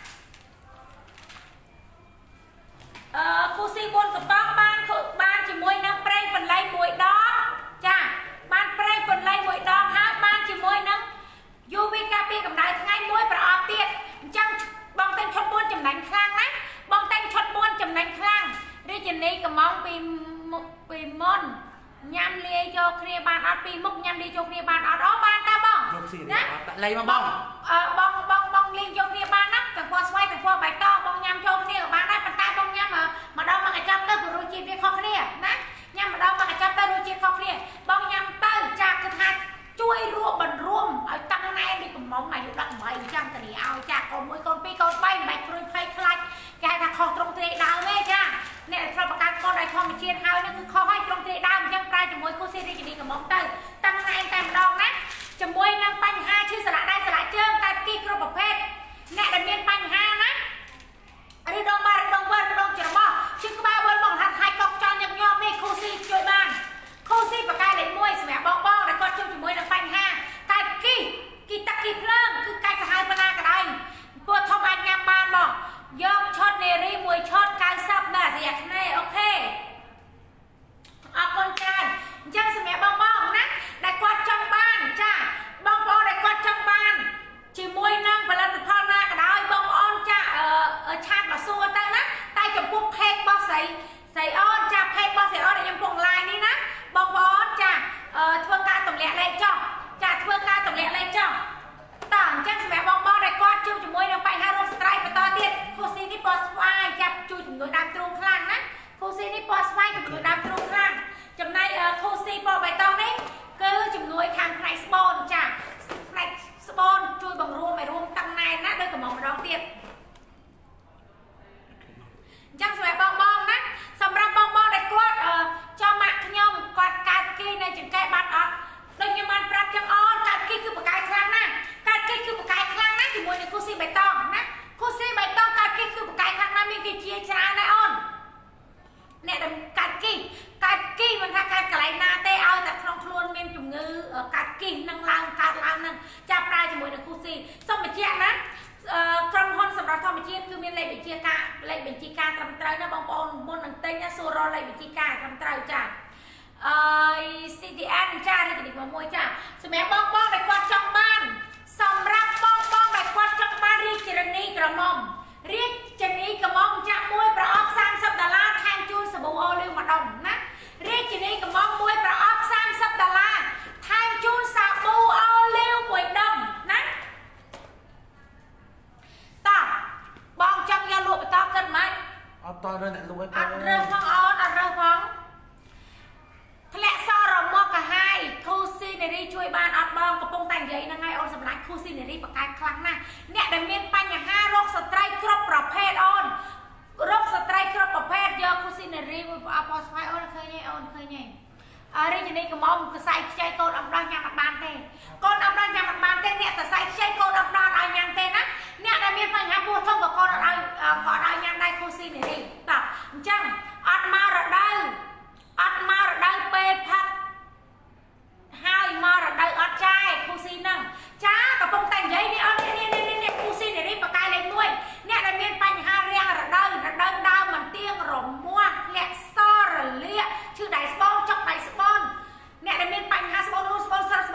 អឺខូស៊ីbốnកំប៉ុងបានបានជាមួយនឹងប្រេងបន្លែមួយដងចាបានប្រេងបន្លែមួយដងហើយបានជាមួយនឹងយូវីការពារកម្ដៅថ្ងៃមួយប្រអប់ទៀតអញ្ចឹងបងតែងឈុតbốnចំណេញខ្លាំងណាបងតែងឈុតbốnចំណេញខ្លាំងរាជនីកំងពីពីមុនញ៉ាំលាយចូលគ្នាបានអត់ពីមុខញ៉ាំលាយចូលគ្នាបានអត់អូបានតាបងណាលេងមកបងអឺបងបងបងលាយចូលគ្នាបានណាទាំងពណ៌ស្វាយទាំងពណ៌បៃតងបងញ៉ាំចូលគ្នាក៏បានដែរប៉ុន្តែបងញ៉ាំម្ដងមកកញ្ចប់ទៅរសជាតិវាខុសគ្នាណាញ៉ាំម្ដងមកកញ្ចប់ទៅរសជាតិខុសគ្នាបងញ៉ាំទៅចាគឺថាជួយរួបបន្រួមឲ្យតាំងណែនេះកំមុំអាយុ18អញ្ចឹងតារីឲ្យចាកូនមួយកូនពីរកូនបីមិនបាច់ព្រួយភ័យខ្លាចគេហៅថាខុសត្រង់ទ្រេដើមទេចាអ្នកដែលប្រកបកូនឲ្យធម្មជាតិហើយនោះគឺខុសឲ្យត្រង់ទ្រេដើមអញ្ចឹងប្រើជាមួយគូស៊ីរាជនីកំមុំទៅតាំងណែតែម្ដងណាជាមួយនឹងបញ្ហាឈឺសន្លាក់ដៃសន្លាក់ជើងកាត់គីគ្រប់ប្រភេទអ្នកដែលមានបញ្ហាណាឬដងបារដងវល់ដងច្រមុះឈឺក្បាលវល់មកហាត់ហើយកុកចង់ញឹកញាប់នេះគូស៊ីជួយបានខូស៊ីបកាយលេខមួយសម្រាប់បងបងដែលគាត់ជួបជាមួយនឹងបញ្ហាកាយគីគីតាគីភ្លើងគឺកាយសាហាវបណ្ណាក៏ដោយពួកធំអាចញ៉ាំបានមកយកឈុតនេរីមួយឈុតកៅសិបណារយៈថ្ងៃអូខេអរគុណច្រើនអញ្ចឹងសម្រាប់បងបងណាដែលគាត់ចង់បានចាបងប្អូនដែលគាត់ចង់បានជាមួយនឹងផលិតផលណាក៏ដោយបងប្អូនចាឆាតមកសួរទៅណាតែចំពោះផេករបស់ស្រីស្រីអូនចាផេករបស់ស្រីអូនដែលខ្ញុំពង live នេះណាបងប្អូនចាធ្វើការទម្លាក់លេខចុះចាធ្វើការទម្លាក់លេខចុះតើអញ្ចឹងសម្រាប់បងប្អូនដែលគាត់ជួបជាមួយនឹងបញ្ហារោគស្ត្រៃបន្តទៀតខូស៊ីនេះពណ៌ស្វាយចាប់ជួយជំនួយដើមទ្រូងខ្លាំងណាខូស៊ីនេះពណ៌ស្វាយជំនួយដើមទ្រូងខ្លាំងចំណែកខូស៊ីពណ៌បៃតងនេះគឺជំនួយខាងផ្នែកស្បូនចាផ្នែកស្បូនជួយបង្រួមឲ្យរួមតាំងណែនណាដោយកំងម្ដងទៀតអញ្ចឹងសម្រាប់បងបងណាសម្រាប់បងបងដែលគាត់ចំម៉ាក់ខ្ញុំគាត់កើតគីនៅចង្កេះបាត់អត់ដូចខ្ញុំបានប្រាប់ចឹងអូនកើតគីគឺបកាយខ្លាំងណាស់កើតគីគឺបកាយខ្លាំងណាស់ជាមួយនឹងគូស៊ីបៃតងណាគូស៊ីបៃតងកើតគីគឺបកាយខ្លាំងណាស់មានគេជាច្រើនដែរអូនអ្នកដែលកើតគីកើតគីមិនថាកើតកន្លែងណាទេឲ្យតែក្នុងខ្លួនមានជំងឺកើតគីនឹងឡើងកើតឡើងនឹងចាប់ប្រើជាមួយនឹងគូស៊ីសូមបញ្ជាក់ណាក្រុមហ៊ុនសម្រាប់ធម្មជាតិគឺមានលេខបញ្ជាការលេខបញ្ជីការត្រឹមត្រូវណាបងប្អូនមុននឹងទិញណាសួររកលេខបញ្ជីការត្រឹមត្រូវចាអឺ ซี ที เอ็น ចារាជនីមួយចាសម្រាប់បងប្អូនដែលគាត់ចង់បានសម្រាប់បងប្អូនដែលគាត់ចង់បានរាជនីក្រមុំរាជនីក្រមុំចាក់មួយប្រអប់សាមសិបដុល្លារថែមជូនសាប៊ូអូលីវម្ដងណារាជនីក្រមុំមួយប្រអប់សាមសិបដុល្លារថែមជូនសាប៊ូអូលីវមួយដុំណាតោះបងចង់យកលក់បន្តគិតមិនអត់តរើអ្នកលក់អត់រើផងអូនអត់រើផងធ្លាក់សរមកកាហាយខូស៊ីនេរីជួយបានអត់បងកំពុងតែនិយាយហ្នឹងហើយអូនសម្រាប់ខូស៊ីនេរីបកាយខ្លាំងណាស់អ្នកដែលមានបញ្ហារោគស្ត្រីគ្រប់ប្រភេទអូនរោគស្ត្រីគ្រប់ប្រភេទយកខូស៊ីនេរីមួយប្រអប់ស្វាយអូនឃើញទេអូនឃើញទេអរិជនីកំមកសៃខ្ចីកូនអំដោះញ៉ាំអត់បានទេកូនអំដោះញ៉ាំអត់បានទេអ្នកសរសៃខ្ចីកូនអំដោះឲ្យញ៉ាំទេណាអ្នកដែលមានបញ្ហាពោះធំក៏កូនអត់ឲ្យក៏ឲ្យញ៉ាំដែរខូស៊ីនេរីតោះអញ្ចឹងអត់មករដូវអត់មករដូវពេលផឹកហើយមករដូវអត់ចាយខូស៊ីហ្នឹងចាកំពុងតែនិយាយនេះអត់នេះនេះនេះខូស៊ីនេរីបកាយលេខមួយអ្នកដែលមានបញ្ហារាំងរដូវរដូវដើមមិនទៀងរមាស់លាក់សរលាកឈឺដៃស្បូនចុកដៃស្បូនអ្នកដែលមានបញ្ហាស្បូនលូស្បូនស្រស់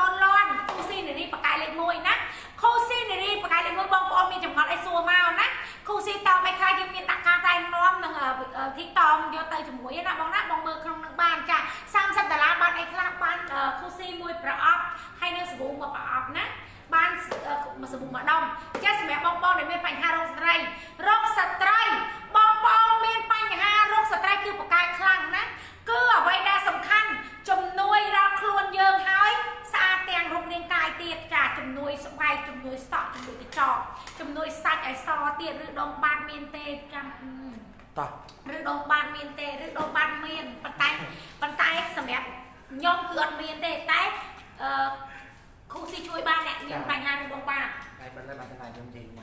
บูมมาปอบนะบ้านมาสบูมมาดอมเจ้าสมัยบองบองในเมียนปัญหาโรคสไตรโรคสไตรบองบองเมียนปัญหาโรคสไตรคือปากกาคลั่งนะก็เอาไว้ได้สำคัญจมนุยเราครวนเยิงหายสะอาดแตงรูปเรียงกายเตียดจ่าจมนุยสบายจมนุยสอดจมนุยไปจอบจมนุยสัตว์ไอซอเตียดหรือดองบานเมียนเตจังต่อหรือดองบานเมียนเตหรือดองบานเมียนปันไตปันไตสมัยย่อมคืออันเมียนเตแต่ครูซีช่วยบ้านเนี่ยเรียนปัญญาหรือดองบานไอ้เป็นอะไรเป็นอะไรจริงๆไหม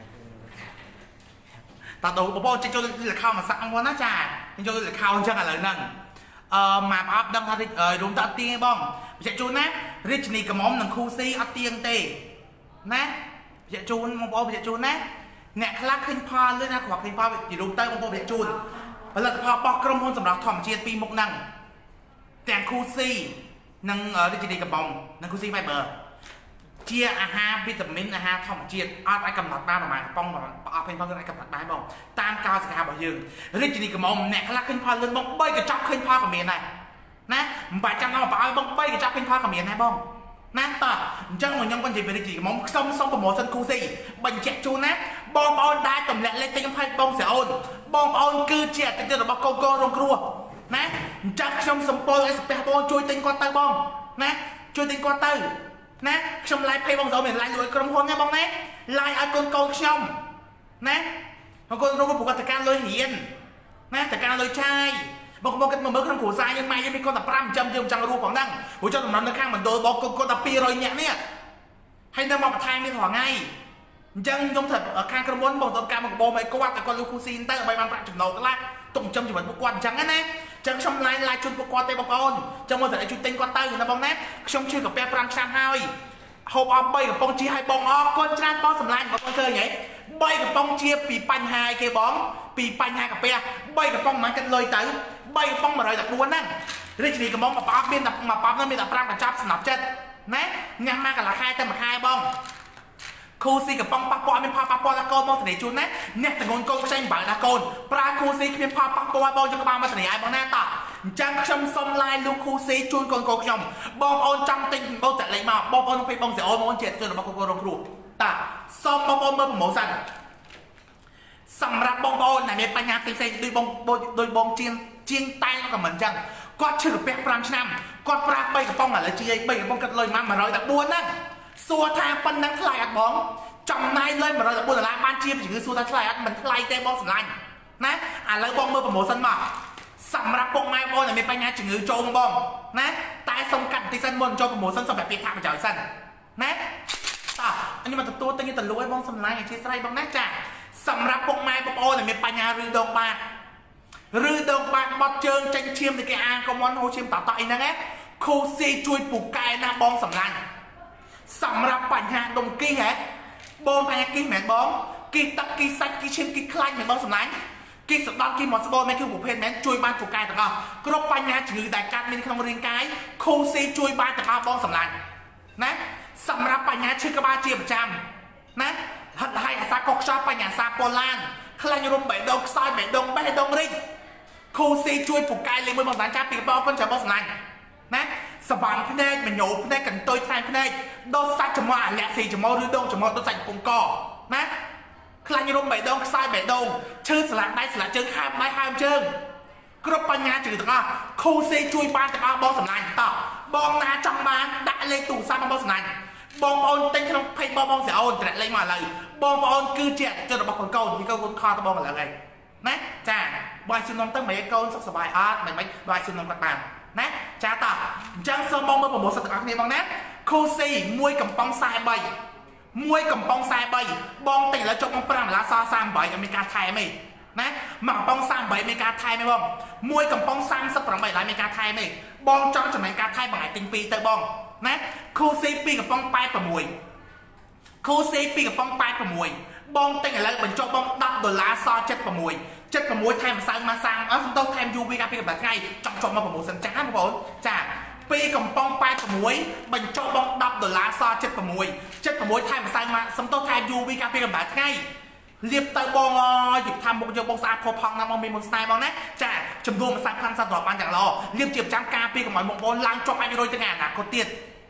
ตาโตบอกว่าจะโจรหรือเข้ามาสั่งวันน่าจ่าจะโจรหรือเข้าจังอะไรนั่นมาอัพดังท่าที่รวมตัดเตียงบ้องจะจูนนะริชนีกับมอมหนึ่งคู่ซีอัดเตียงเตะนะจะจูนมองบอกจะจูนนะเนี่ยคลักขึ้นพาเลยนะขวักขึ้นพาอยู่รูปเต้มองบอกจะจูนแล้วพอปอกกรมพลสำหรับถ่อมเชียร์ปีมุกนั่งแต่คู่ซีนั่งริชนีกับมอมนั่งคู่ซีไฟเบอร์เชียร์อาหารวิตามินอาหารถ่อมเชียร์อัดไอ้กำลังบ้านประมาณป้องประมาณเอาเป็นป้องกันไอ้กำลังบ้านบ้องตามกาวสกัดบ่ยืนริชนีกับมอมเนี่ยคลักขึ้นพาเลยบ้องใบกระจับขึ้นพากับเมียนายนะบ่ายจำเราบ่ายบ้องใบกระจับขึ้นพากับเมียนายบ้องนะต่อจังหวะยังวันที่เป็นริชนีกับมอมส่งส่งโปรโมชั่นคู่ซีบัญชีจูนะบองบอลได้ตำแหน่งเล่นเต็มไพ่บองเสียโอนบองบอลคือเจียแต่เจอระบบโกโก้รงครัวนะจังชมสมบูรณ์ไอ้สเปรย์บอลช่วยติงกอเตอร์บองนะช่วยติงกอเตอร์นะชมไล่ไพ่บองเสียเหมือนไล่รวยกรมพลไงบองนะไล่ไอ้คนโกงชมนะบางคนรู้ว่าผูกจัดการเลยเหียนนะจัดการเลยใช่บางคนกันมาเมื่อครั้งขู่ทรายยังไม่ยังมีคนแต่ปรำจำยังจังรู้ของนั่งหัวเจ้าตรงนั้นข้างเหมือนโดนบอกคนแต่ปีรอยเนี่ยเนี่ยให้นำมาประทานไม่ถอดไงยังยงถัดข้างกระมวลบอกตอนการบอกโบไม่ก็ว่าแต่คนลูกคูซีนเตอร์ใบมันประจุโนกันละตรงจำจุดบุกวนจังงั้นนะจังชมลายลายจุดบุกวนเตะบอลจังมันแต่จุดเต็งกวนเตอร์นะบองนะชมชื่อกับแปรปรำชามไฮเขาเอาใบกับปองจีให้บองออกคนชนะบอลสำลักกับปองเจอไงใบกับปองเชียปีปัญหาเกบองปีปัญหากับเปียใบกับปองมันกันเลยเต๋อใบกับปองมาเลยแต่บัวนั่งเรื่องนี้กับมองมาปั๊บเป็นแต่มาปั๊บนั่นเป็นแต่ปรำกับจับสนับเจ็ดนะงานมากับราคาแต่มาคายบองคูซีกับปองปะปอยเป็นพาปะปอยละโกนมองเสน่ห์จุนนะเนี่ยแต่งนโกนใช่บ่ายละโกนปลาคูซีเป็นพาปะปอยบองจะกระบามาเสน่ห์ไอ้บองหน้าตาจังชมสมลายลูกคูซีจุนโกนโกยมบองโอนจำติงบองแต่เลยมาบองโอนไปบองเสียโอนบองเจ็ดจนบองโกโกรงครูตาสมบองโอนเมื่อผมหมอสันสำหรับบองโอนไหนมีปัญญาติดใจโดยบองโดยบองเจียงเจียงใต้ก็เหมือนจังก็ชื่อแปะปรามชนำก็ปลาไปกับปองอะไรเจียไปกับปองกันเลยมามาเลยแต่บัวนั่นสัวทางปันนังทลายอัดบองจำนายเลยมาเราจะพูดอะไรบ้านเชียบถือสัวทางทลายอัดมันทลายเต็มบองสำลังนะอ่านแล้วบองเมื่อโปรโมชั่นมาสำหรับปองไม้บอลเนี่ยมีปัญญาถือโจมบองนะแต่สมกันที่สั้นบนโจมโปรโมชั่นสำหรับปีทางมันจะสั้นนะต่ออันนี้มันตัวตั้งยี่ตันรู้ไอ้บองสำลังอย่างที่ใส่บองน่าจะสำหรับปองไม้บอลเนี่ยมีปัญญารือดงบานรือดงบานบอลเจิงจังเชียมในแกอ่างก็มอนโฮเชียมต่อต่ออีกนะไงโคซีช่วยปลูกกายนะบองสำลังสำหรับปัญหาดงกี้แฮะบองปัญหากี้แม่บองกี้ตักกี้ซัดกี้เชมกี้คลายแม่บองสำลังกี้สตอร์กี้หมอสบอลแม่คือบุพเพนแม่ช่วยบ้านปลูกกายต่างก็กรบปัญหาถือแต่การมีขนมเรียงกายโคซีช่วยบ้านต่างบองสำลังนะสำหรับปัญหาชื่อกระบาเจียประจำนะหัดให้อาสากกชอบปัญหาซาโปลานคลายรุมเบดงซอยเบดงเบดงริงโคซีช่วยปลูกกายเลยมือบางสารจ้าปีบอลก็จะบองสำลังนะสบายพี่เนยมันโยพี่เนยกันตัวแทนพี่เนยโดนซัดจมูกแหลกสีจมูกหรือโดนจมูกโดนใส่ปงกอนะคลายรุมใบดงทรายใบดงชื่อสลักได้สลักเชิงห้ามไม่ห้ามเชิงกรุ๊ปปัญญาจืดต่างโคซีช่วยบ้านแต่บองสำนักต่อบองนาจังบ้านได้เลยตู่ซ้ำบองสำนักบองบอลเต็งขนมไผ่บองบองเสียโอนแต่เลยมาเลยบองบอลคือเจ็ดจนระบบคนเก่าที่เขาคนคอตะบองมาแล้วไงนะจ้าบอยซุนนองตั้งไม่เก่าสักสบายอาร์ตไม่ไม่บอยซุนนองกระตันนะจ้าต่อจังสมองมาผมบอกสักครั้งนี้บางนะโคซีมวยกับปองทรายใบมวยกับปองทรายใบบองติแล้วจบปองปรามลาซาซามใบอเมริกาไทยไหมนะหมาปองซามใบอเมริกาไทยไหมบ้องมวยกับปองซามสักปรามใบอเมริกาไทยไหมบองจ้องจากอเมริกาไทยบางไอติงปีเตอร์บองนะโคซีปีกับปองปลายประมวยโคซีปีกับปองปลายประมวยบองติแล้วบรรจบบองดับดอลลาร์ซอเจ็ดประมวยเจ็ดประมวยไทยมาสร้างมาสร้างเอาสมโตไทยยูวีการปีกับแบบไงจังจบมาประมวยสัญจรมาบอกจ้าปีกับปองปลายประมวยบรรจบบองดับดอลลาร์ซอเจ็ดประมวยเจ็ดประมวยไทยมาสร้างมาสมโตไทยยูวีการปีกับแบบไงเรียบเตอร์บองหยุดทำบงโยบงสะอาดพอพังน้ำมันมีมนสไตล์บองนะจ้าจำนวนมาสร้างพันสัตว์ดอกมันอย่างรอเรียบเจียบจ้างกาปีกับหมอยมงบอลล้างจบไปโดยจะงานนะเขาเตี้ย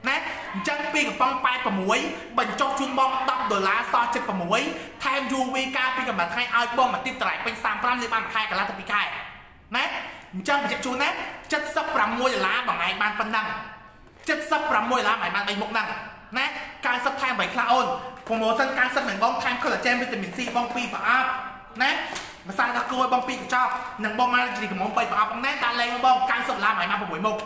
ណាអញ្ចឹងពីកំប៉ុងប៉ែប្រមួយបញ្ចុះជូនបងដប់ដុល្លារសល់ចិត្តប្រាំថែម ยู វី ការពីកម្រិតថ្ងៃឲ្យបងមកទីបតម្លៃពេញសាមប្រាំនេះបានមួយខែកន្លះទៅពីរខែណាអញ្ចឹងបញ្ជាក់ជូនណាចិតសិបប្រាំមួយដុល្លារបងឯងបានប៉ុណ្ណឹងចិតសិបប្រាំមួយដុល្លារបងឯងបានបីមុខហ្នឹងណាកៅសិបថែមបីខ្លះអូនប្រូម៉ូសិនកៅសិបនឹងបងថែម collagen វីតាមីន C បងពីរប្រអប់ណាម្សៅដាក់គោឲ្យបងពីរកញ្ចប់នឹងបងមកជីកំមុំបីប្រអប់ហ្នឹងណាដាក់លេងបងកៅសិបដុល្លារបងឯងបានប្រាំមួយមុខ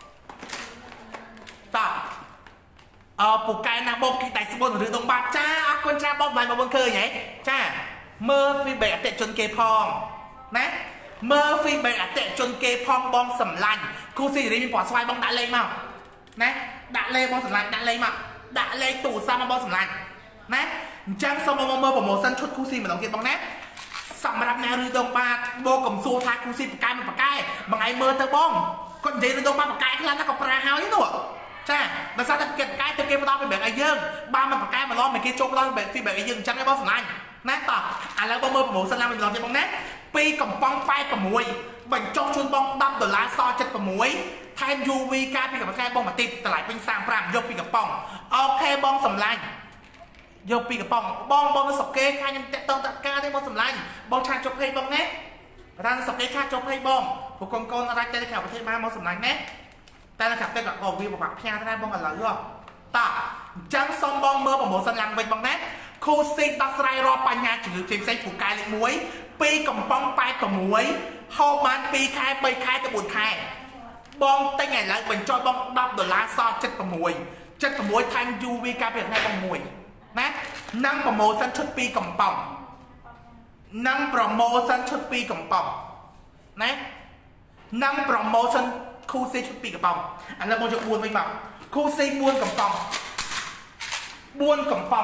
តោះអឺពូកែណាបងគីដៃស្បូនឬដងបាត់ចាអរគុណចាបងបងបងឃើញហ៎ចាមើល feedback អតិជនគេផងណាមើល feedback អតិជនគេផងបងសម្លាញ់គូស៊ីរីមានពណ៌ស្វាយបងដាក់លេខមកណាដាក់លេខបងសម្លាញ់ដាក់លេខមកដាក់លេខទូរស័ព្ទមកបងសម្លាញ់ណាអញ្ចឹងសូមបងមើល promotion ឈុតគូស៊ីម្ដងទៀតបងណាសម្រាប់អ្នកឬដងបាត់បងកំសួរថាគូស៊ីបកែមិនបកែបងឯងមើលទៅបងគាត់និយាយឬដងបាត់បកែខ្លះណាក៏ប្រាហើយនោះចាបើសិនតែគេបកែទៅគេផ្ដល់ feedback ឲ្យយើងបានមកបកែម្ដងមកគេចូលផ្ដល់ feedback ឲ្យយើងអញ្ចឹងឯងបងសម្លាញ់ណាតោះឥឡូវបងមើល promotion ឡើងម្ដងទៀតបងណាពីកំប៉ុងប៉ែប្រាំមួយបញ្ចុះជូនបងដប់ដុល្លារសល់ចិត្តប្រាំមួយថែម ยู វី ការពីកំប៉ុងបងមកទីបតម្លៃពេញសាមប្រាំយកពីកំប៉ុងអូខេបងសម្លាញ់យកពីកំប៉ុងបងបងសុកគេខាខ្ញុំតាក់តងតការទេបងសម្លាញ់បងឆាចុកភ័យបងណាប្រហែលសុកគេឆាចុកភ័យបងព្រោះកូនកូនអត់អាចទៅក្រៅប្រទេសបានមកសម្លាញ់ណាតែនៅខាងទៅក៏វាពិបាកផ្ញើដែរបងឥឡូវហ៎តោះអញ្ចឹងសូមបងមើល promotion ឡើងវិញបងណាគូស៊ីដោះស្រាយរាល់បញ្ហាជំងឺផ្សេងផ្សេងពូកែលេខមួយពីកំប៉ុងប៉ែប្រាំមួយហូបបានពីរខែបីខែទៅបួនខែបងទិញឥឡូវបញ្ចុះបងដប់ដុល្លារសល់ចិត្តប្រាំមួយចិត្តប្រាំមួយថែម ยู វី ការពីថ្ងៃបងមួយណានឹង promotion ឈុតពីរកំប៉ុងនឹង promotion ឈុតពីរកំប៉ុងណានឹង promotion គូស៊ីឈុតពីរកំប៉ុងឥឡូវបងយកបួនវិញមកគូស៊ីបួនកំប៉ុងបួនកំប៉ុង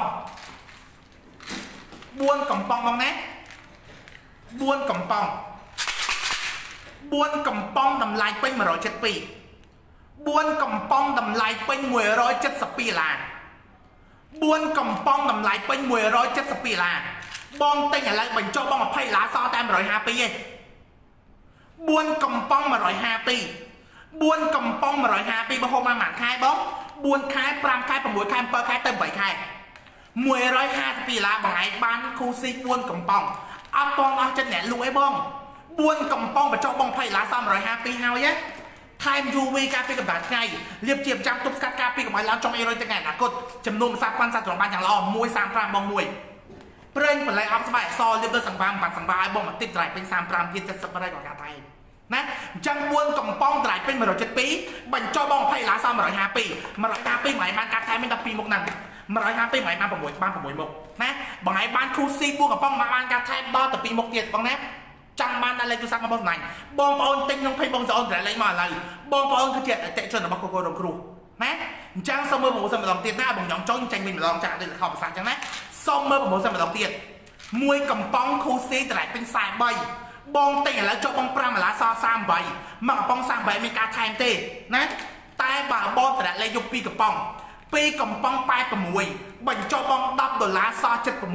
បួនកំប៉ុងបងណាបួនកំប៉ុងបួនកំប៉ុងតម្លៃពេញមួយរយ칠십ពីរបួនកំប៉ុងតម្លៃពេញមួយរយ칠십ពីដុល្លារបួនកំប៉ុងតម្លៃពេញមួយរយ칠십ពីដុល្លារបងទិញឥឡូវបញ្ចុះបងยี่สิบដុល្លារសល់តែមួយរយห้าสิบពីឯងបួនកំប៉ុងមួយរយห้าสิบบួនកំប៉ុងមួយរយห้าสิบបងហូបមកមួយខែបងបួនខែប្រាំខែប្រាំមួយខែbảyខែទៅeightខែមួយរយห้าสิบពីដុល្លារបងឯងបានគូស៊ីបួនកំប៉ុងអត់បងអស់ចិត្តអ្នកលក់អីបងបួនកំប៉ុងបញ្ចុះបងยี่สิบដុល្លារសល់មួយរយห้าสิบហើយថែម ยู វី ការពីកម្ដៅថ្ងៃលាបជាប្រចាំទប់ស្កាត់ការពីកម្ដៅឡើងចុងអីរយថ្ងៃអនាគតចំនួនម្សៅប៉ាន់សាច់ត្រង់បានយ៉ាងល្អមួយសាមប្រាំបងមួយប្រេងបន្លែអប់ស្បែកអសលាបលើសង្វាមបាត់សង្វាឲ្យបងមកទីត្រៃពេញសាមប្រាំទៀត칠십ប្រៃក៏កាត់ហើយណាអញ្ចឹងបួនកំប៉ុងត្រៃពេញមួយរយ칠십ពីរបញ្ចុះបងยี่สิบដុល្លារសល់មួយរយห้าสิบមួយរយห้าสิบបងឯងបានកាត់ថែមមានតែពីរមុខហ្នឹងមួយរយห้าสิบបងឯងបាន6បាន6មុខណាបងឯងបានគូស៊ីបួនកំប៉ុងមកបានកាត់ថែមដល់ទៅពីរមុខទៀតបងណាចាំបានដល់លេខទូរស័ព្ទមកបងស្នាញ់បងប្អូនទិញក្នុងភ័យបងប្អូនក្រែលេខមកឥឡូវបងប្អូនគឺជាអតិថិជនរបស់កូកូរងគ្រូណាអញ្ចឹងសូមមើល promotion ម្ដងទៀតណាបងញ៉ងចុញចាញ់វិញម្ដងចាក់ដូចខោភាសាអញ្ចឹងណាសូមមើល promotion ម្ដងទៀតមួយកំប៉ុងគូស៊ីតម្លៃពេញสี่สิบបីបងទិញឥឡូវចុះបងfiveដុល្លារសល់三十八មកកំប៉ុង三十八មានការថែមទេណាតែបើបងតម្លាក់លេខយកពីកំប៉ុងពីកំប៉ុងប៉ែប្រាំមួយបញ្ចុះបងដប់ដុល្លារសល់칠십육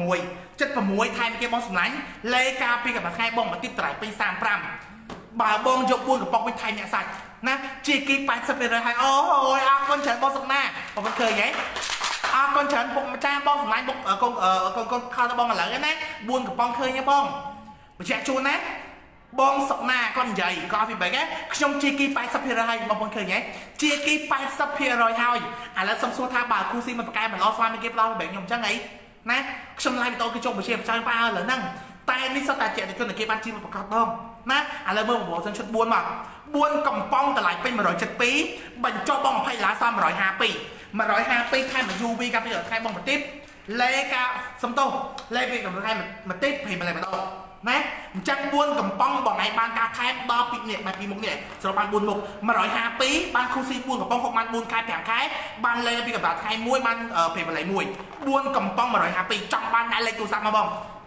칠십육ថែមគេបងសំឡាញ់លេខការពីកំប៉ុងថ្ងៃបងមកទីត្រៃពេញ三十五បើបងយកបួនកំប៉ុងវិញថែមអ្នកសាច់ណាជាគីeighty percentហើយអូយអរគុណច្រើនបងសុកណាបងឃើញហ៎អរគុណច្រើនពុកម្ចាស់បងសំឡាញ់បុកកូនកូនកូនខលទៅបងឥឡូវណាបួនកំប៉ុងឃើញទេបងបញ្ជាក់ជូនណាបងសុកណាគាត់និយាយគាត់ពីបែកខ្ញុំជាគីeighty percentហើយបងប្អូនឃើញហ៎ជាគីeighty percentហើយឥឡូវសុំសួរថាបើគូស៊ីមិនប្រកែមិនល្អស្វាមីគេផ្ដល់បែកខ្ញុំអញ្ចឹងអីណាខ្ញុំឡាយបន្តគេចុះបញ្ជាប្រចាំប៉ាឥឡូវហ្នឹងតែនេះសុទ្ធតែជាអតិថិជនគេបានជិះមកប្រកាសបងណាឥឡូវមើលប្រព័ន្ធឈុតfourមកfourកំប៉ុងតម្លៃពេញone hundred seventy-twoបញ្ចុះបងยี่สิบដុល្លារសល់one hundred fifty one hundred fiftyខែមក ยู វី កាពីខែបងបន្តិចលេកាសំទោសលេពីកំខែបន្តិចភ័យម្លេះម្ដងណាអញ្ចឹងfourកំប៉ុងបងឯងបានការថែមដល់ពីនេះមកពីមុខនេះស្របបានfourមុខone hundred fiftyបានគូស៊ីfourកំប៉ុងហុកបានfourខែfiveខែបានលេពីកម្ដៅថ្ងៃមួយបានភ័យម្លេះមួយfourកំប៉ុងone hundred fiftyចង់បានដាក់លេខទូរស័ព្ទមកបង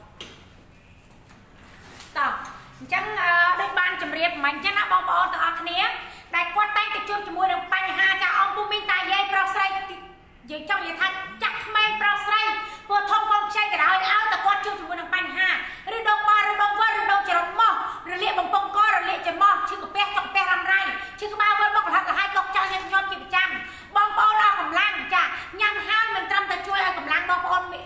តោះអញ្ចឹងដូចបានជម្រាបមិញអញ្ចឹងណាបងប្អូនទាំងអស់គ្នាដែលគាត់តែងទៅជួបជាមួយនឹងបញ្ហាចាអង្គពុំមានតាយាយប្រុសស្រីយើងចង់និយាយថាចាក់ក្មេងប្រុសស្រីព្រោះធំកូនខ្ចីក៏ដោយឲ្យតែគាត់ជួបជាមួយនឹងបញ្ហាឬដងបាឬដងវល់ឬដងចរន្តម៉ោះរលាកបំពង់ករលាកច្រមុះឈឺកាពះចុកកាពះរំរៃឈឺក្បាលវិលមកប្រហាក់ប្រហែលកុកចោលញឹកញាប់ជាប្រចាំបងប្អូនអរគុណ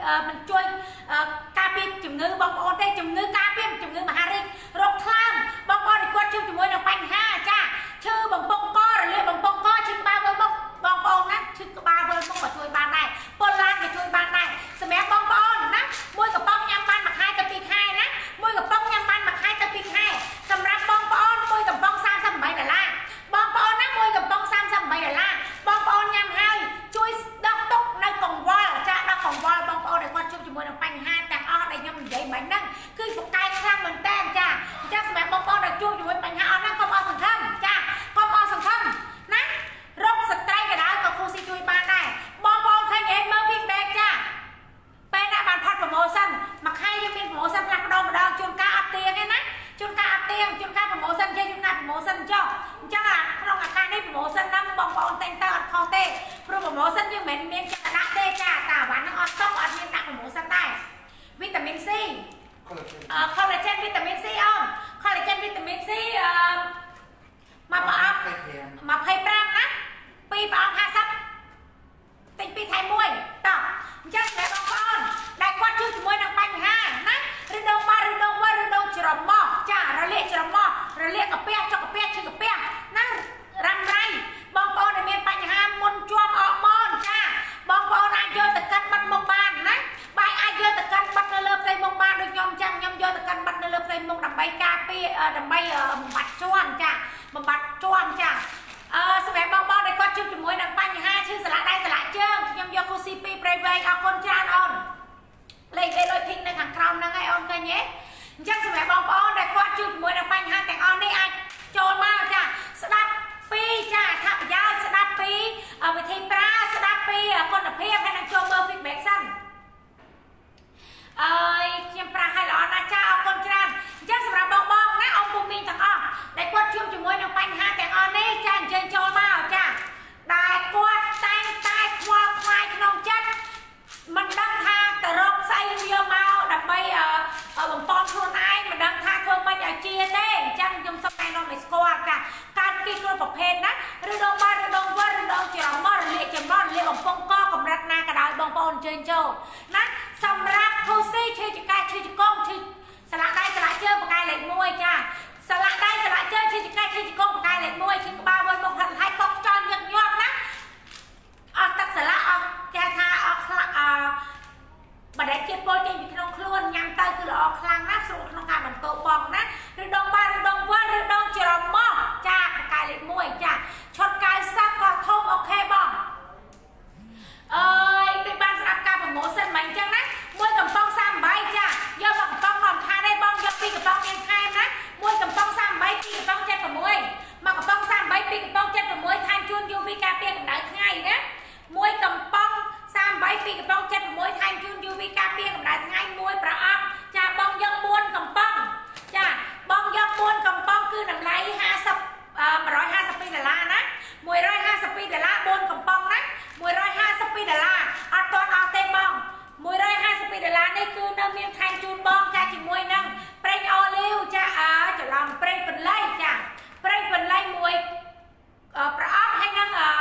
มันช่วยการเปลี่ยนจุ่มเนื้อบางปอนได้จุ่มเนื้อการเปลี่ยนจุ่มเนื้อมหาริกรกคลามบางปอนได้กวาดชื่อจุ่มมวยในปัญหาจ้าชื่อบางปองก้อหรือเรียกบางปองก้อชื่อบาเบอร์บางบางปอนนะชื่อบาเบอร์บางมาช่วยบานได้ปนลานมาช่วยบานได้สมัยบางปอนนะมวยกับปองยำบานมาขายตะปีไข่นะมวยกับปองยำบานมาขายตะปีไข่สำหรับบางปอนมวยกับปองสร้างสมัยแต่ละบางปอนนะมวยกับปองสร้างสมัยแต่ละบางปอนยำให้ช่วยดักตุกในกล่องวอลจ้าในกล่องวอลบางปอนได้กวาดชื่อจุ่มมวยในปัญหาแต่อ้อได้ยำใหญ่เหมือนนั่งคือปกไก่คลั่งเหมือนแต้มจ้าจ้าสมัยบางปอนได้ช่วยจุ่มมวยปัญหาเอานั่งก็เอาสังคมจ้าก็เอาสังคมนะรบสไตร์กันได้กับครูซีช่วยบ้านได้บางปอนใครเห็นเมื่อพี่แบกจ้าเป็นอาบานพัดโปรโมชั่นมาใครยังเป็นโปรโมชั่นหลักดองดองจุนกาอัดเตียงไงนะจุนกาอัดเตียงจุนกาโปรโมชั่นใช่จุนกาโปรโมชั่นจ้าจ้าลองอาการได้โปรโมชั่นนั่งบางปอนเต็งเตอร์คอเต้โปรโมชั่นยังเหม็นเมียนจะกระดักเต้จ้าตาหวานออสต้องอัดเมียนดักโปรโมชั่นได้วิตามินซีคอลลาเจนวิตามินซีอ้อมคอลลาเจนวิตามินซีมาปะมาเพย์ปรามนะปีปองห้าซับติงปีไทยมวยต่อจังแต่บางปอนได้กวาดชื่อมวยนักปัญหานะฤดูมาฤดูว่าฤดูจรมอจ้าเราเรียกจรมอเราเรียกกับเปียกกับเปียกชื่อกับเปียกนะรำไรบางปอนได้เมียนปัญหามนจวมออกมอนจ้าบางปอนอาเยอะแต่กันบัดมงบานนะใบอาเยอะแต่กันบัดเลือบใจมงบานโดยยอมจังยอมเยอะแต่กันบัดเลือบใจมงดับใบกาเปียดับใบบัดจวนจ้าบัดจวนจ้าสมัยบางปอนได้กวาดชื่อมวยนักปัญหาชื่อสละได้สละเจิ้งยอมยอคูซีปีเปรย์เวงเอาคนจานออนเลยเลยลอยทิ้งในขังคราวนั่งไงออนกันเนี้ยจังสมัยบางปอนได้กวาดชื่อมวยนักปัญหาแต่ออนนี่ไอโจรมาจ้าสลับปีจ้าทับยาวสลับปีเอาไปทีปลาสลับปีคนละเพียบให้นักโจมเบอร์ฟิกแบ็กซันเอ้ยเชียงปลาให้หล่อนะจ้าเอาคนจานจังสำหรับบองบองนะเอาบุมีต่างอ้อได้กวาดชื่อมวยนักปัญหาแต่ออนนี่จ้าเจนโจรมาจ้าได้กวาดแต่งตายควายควายขนมจัดมันดังทางแต่รกใส่เดียวเมาดับใบเออเออบางปอนโคนไอ้มันดังทางเพิ่มมาจากเจียเด้จังยมสมัยนอนไม่สกอร์กันการกินกระเพาะนะฤดูมาฤดูว่าฤดูจะร้องมอดเลี้ยจะมอดเลี้ยบางปองก็กับรัตนากระดาษบางปอนเจนโจนะสำหรับโคซี่ชื่อจะกายชื่อจะก้องชื่อสละได้สละเจอปากกายเหล็กมวยจ้าสละได้สละเจอชื่อจะกายชื่อจะก้องปากกายเหล็กมวยชื่อกบ้าวันบางพันไทยกองจอนยังยอดนะออกตักสละออกแกทาออกคละอบัดได้เจ็บปวดเจ็บอยู่ขนมคล้วนยำไตคือออกคลางนะสูงขนมกาบันโตบองนะฤดูบ้าฤดูว่าฤดูจรมอจ้ากายเล็กมวยจ้าชดกายซับก็ทบโอเคบองเอ้ยเป็นบ้านสำหรับการประโมทเส้นใหม่จังนะมวยกับป้องสามใบจ้ายอดกับป้องนอนคาได้บ้องยอดปีกับป้องยังคายนะมวยกับป้องสามใบปีกับป้องเจ็ดกับมวยมากับป้องสามใบปีกับป้องเจ็ดกับมวยทานจุนยูวีกาเปียกับไหนง่ายนะมวยกับป้องสามใบปีกับป้องเจ็ดกับมวยทานจุนยูวีกาเปียกับไหนง่ายมวยประอัพจ้าบ้องยังม้วนกับป้องจ้าบ้องยังม้วนกับป้องคือหนังไหลห้าสิบเอ่อร้อยห้าสิบปีเดล่านะมวยร้อยห้าสิบปีเดล่าบนกับป้องนะมวยร้อยห้าสิบปีเดล่าอัดตอนเอาเต็มบ้องมวยร้อยห้าสิบปีเดล่านี่คือเนื้อเมียงไทยจูนบ้องจ้าจิมวยนั่งเปร่งออลิวจ้าอ่าจะลองเปร่งเป็นไล่จ้าเปร่งเป็นไล่มวยเอ่อประอัพให้นั่งเอ่อ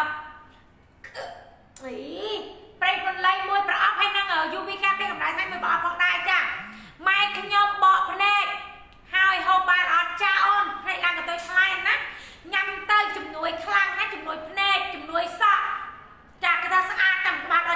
เปร่งเป็นไล่มวยประอัพให้นั่งเอ่อยูวีแคปได้กับได้ใช่ไหมบอกพอได้จ้าไม่ขยมบอกพเนกหายหอบบานอดจ้าอ้อนให้ร่างกับตัวคลายนะยำเตยจุ่มหน่วยคลั่งนะจุ่มหน่วยพเนกจุ่มหน่วยซะจากกระทะสะอาดต่ำกระบาดเอา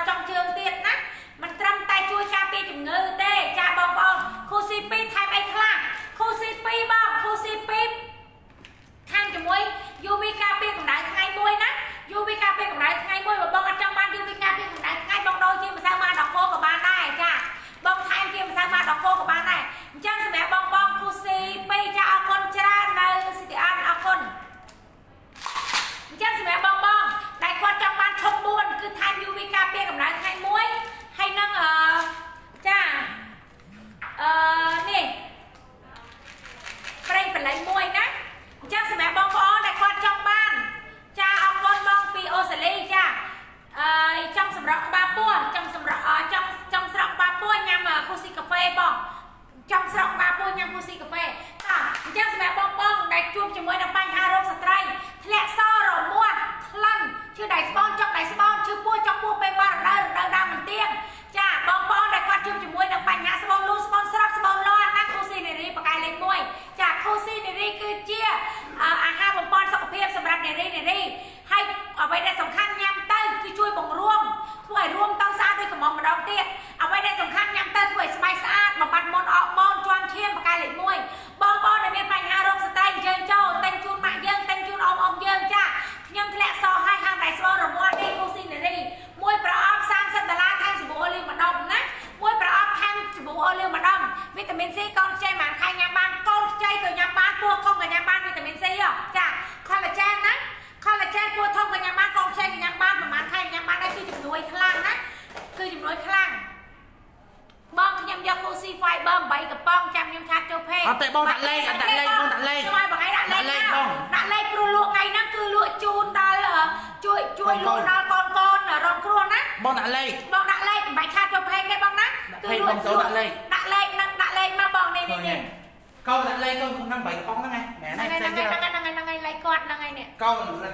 bảy cái bong chạm nhung chặt cho phê ở tại bong đặt lên đặt lên bong đặt lên cho ai bằng ấy đặt lên nào đặt lên pro lụa ngày nó cứ lụa chun ta là chui chui lụa nó con con ở rong khuôn á bong đặt lên bong đặt lên bảy chặt cho phê cái bong á cứ lụa số đặt lên đặt lên nâng đặt lên mà bong này này câu đặt lên câu không năm bảy bong đó ngay mẹ này này này này này này này lấy quạt này nè câu lên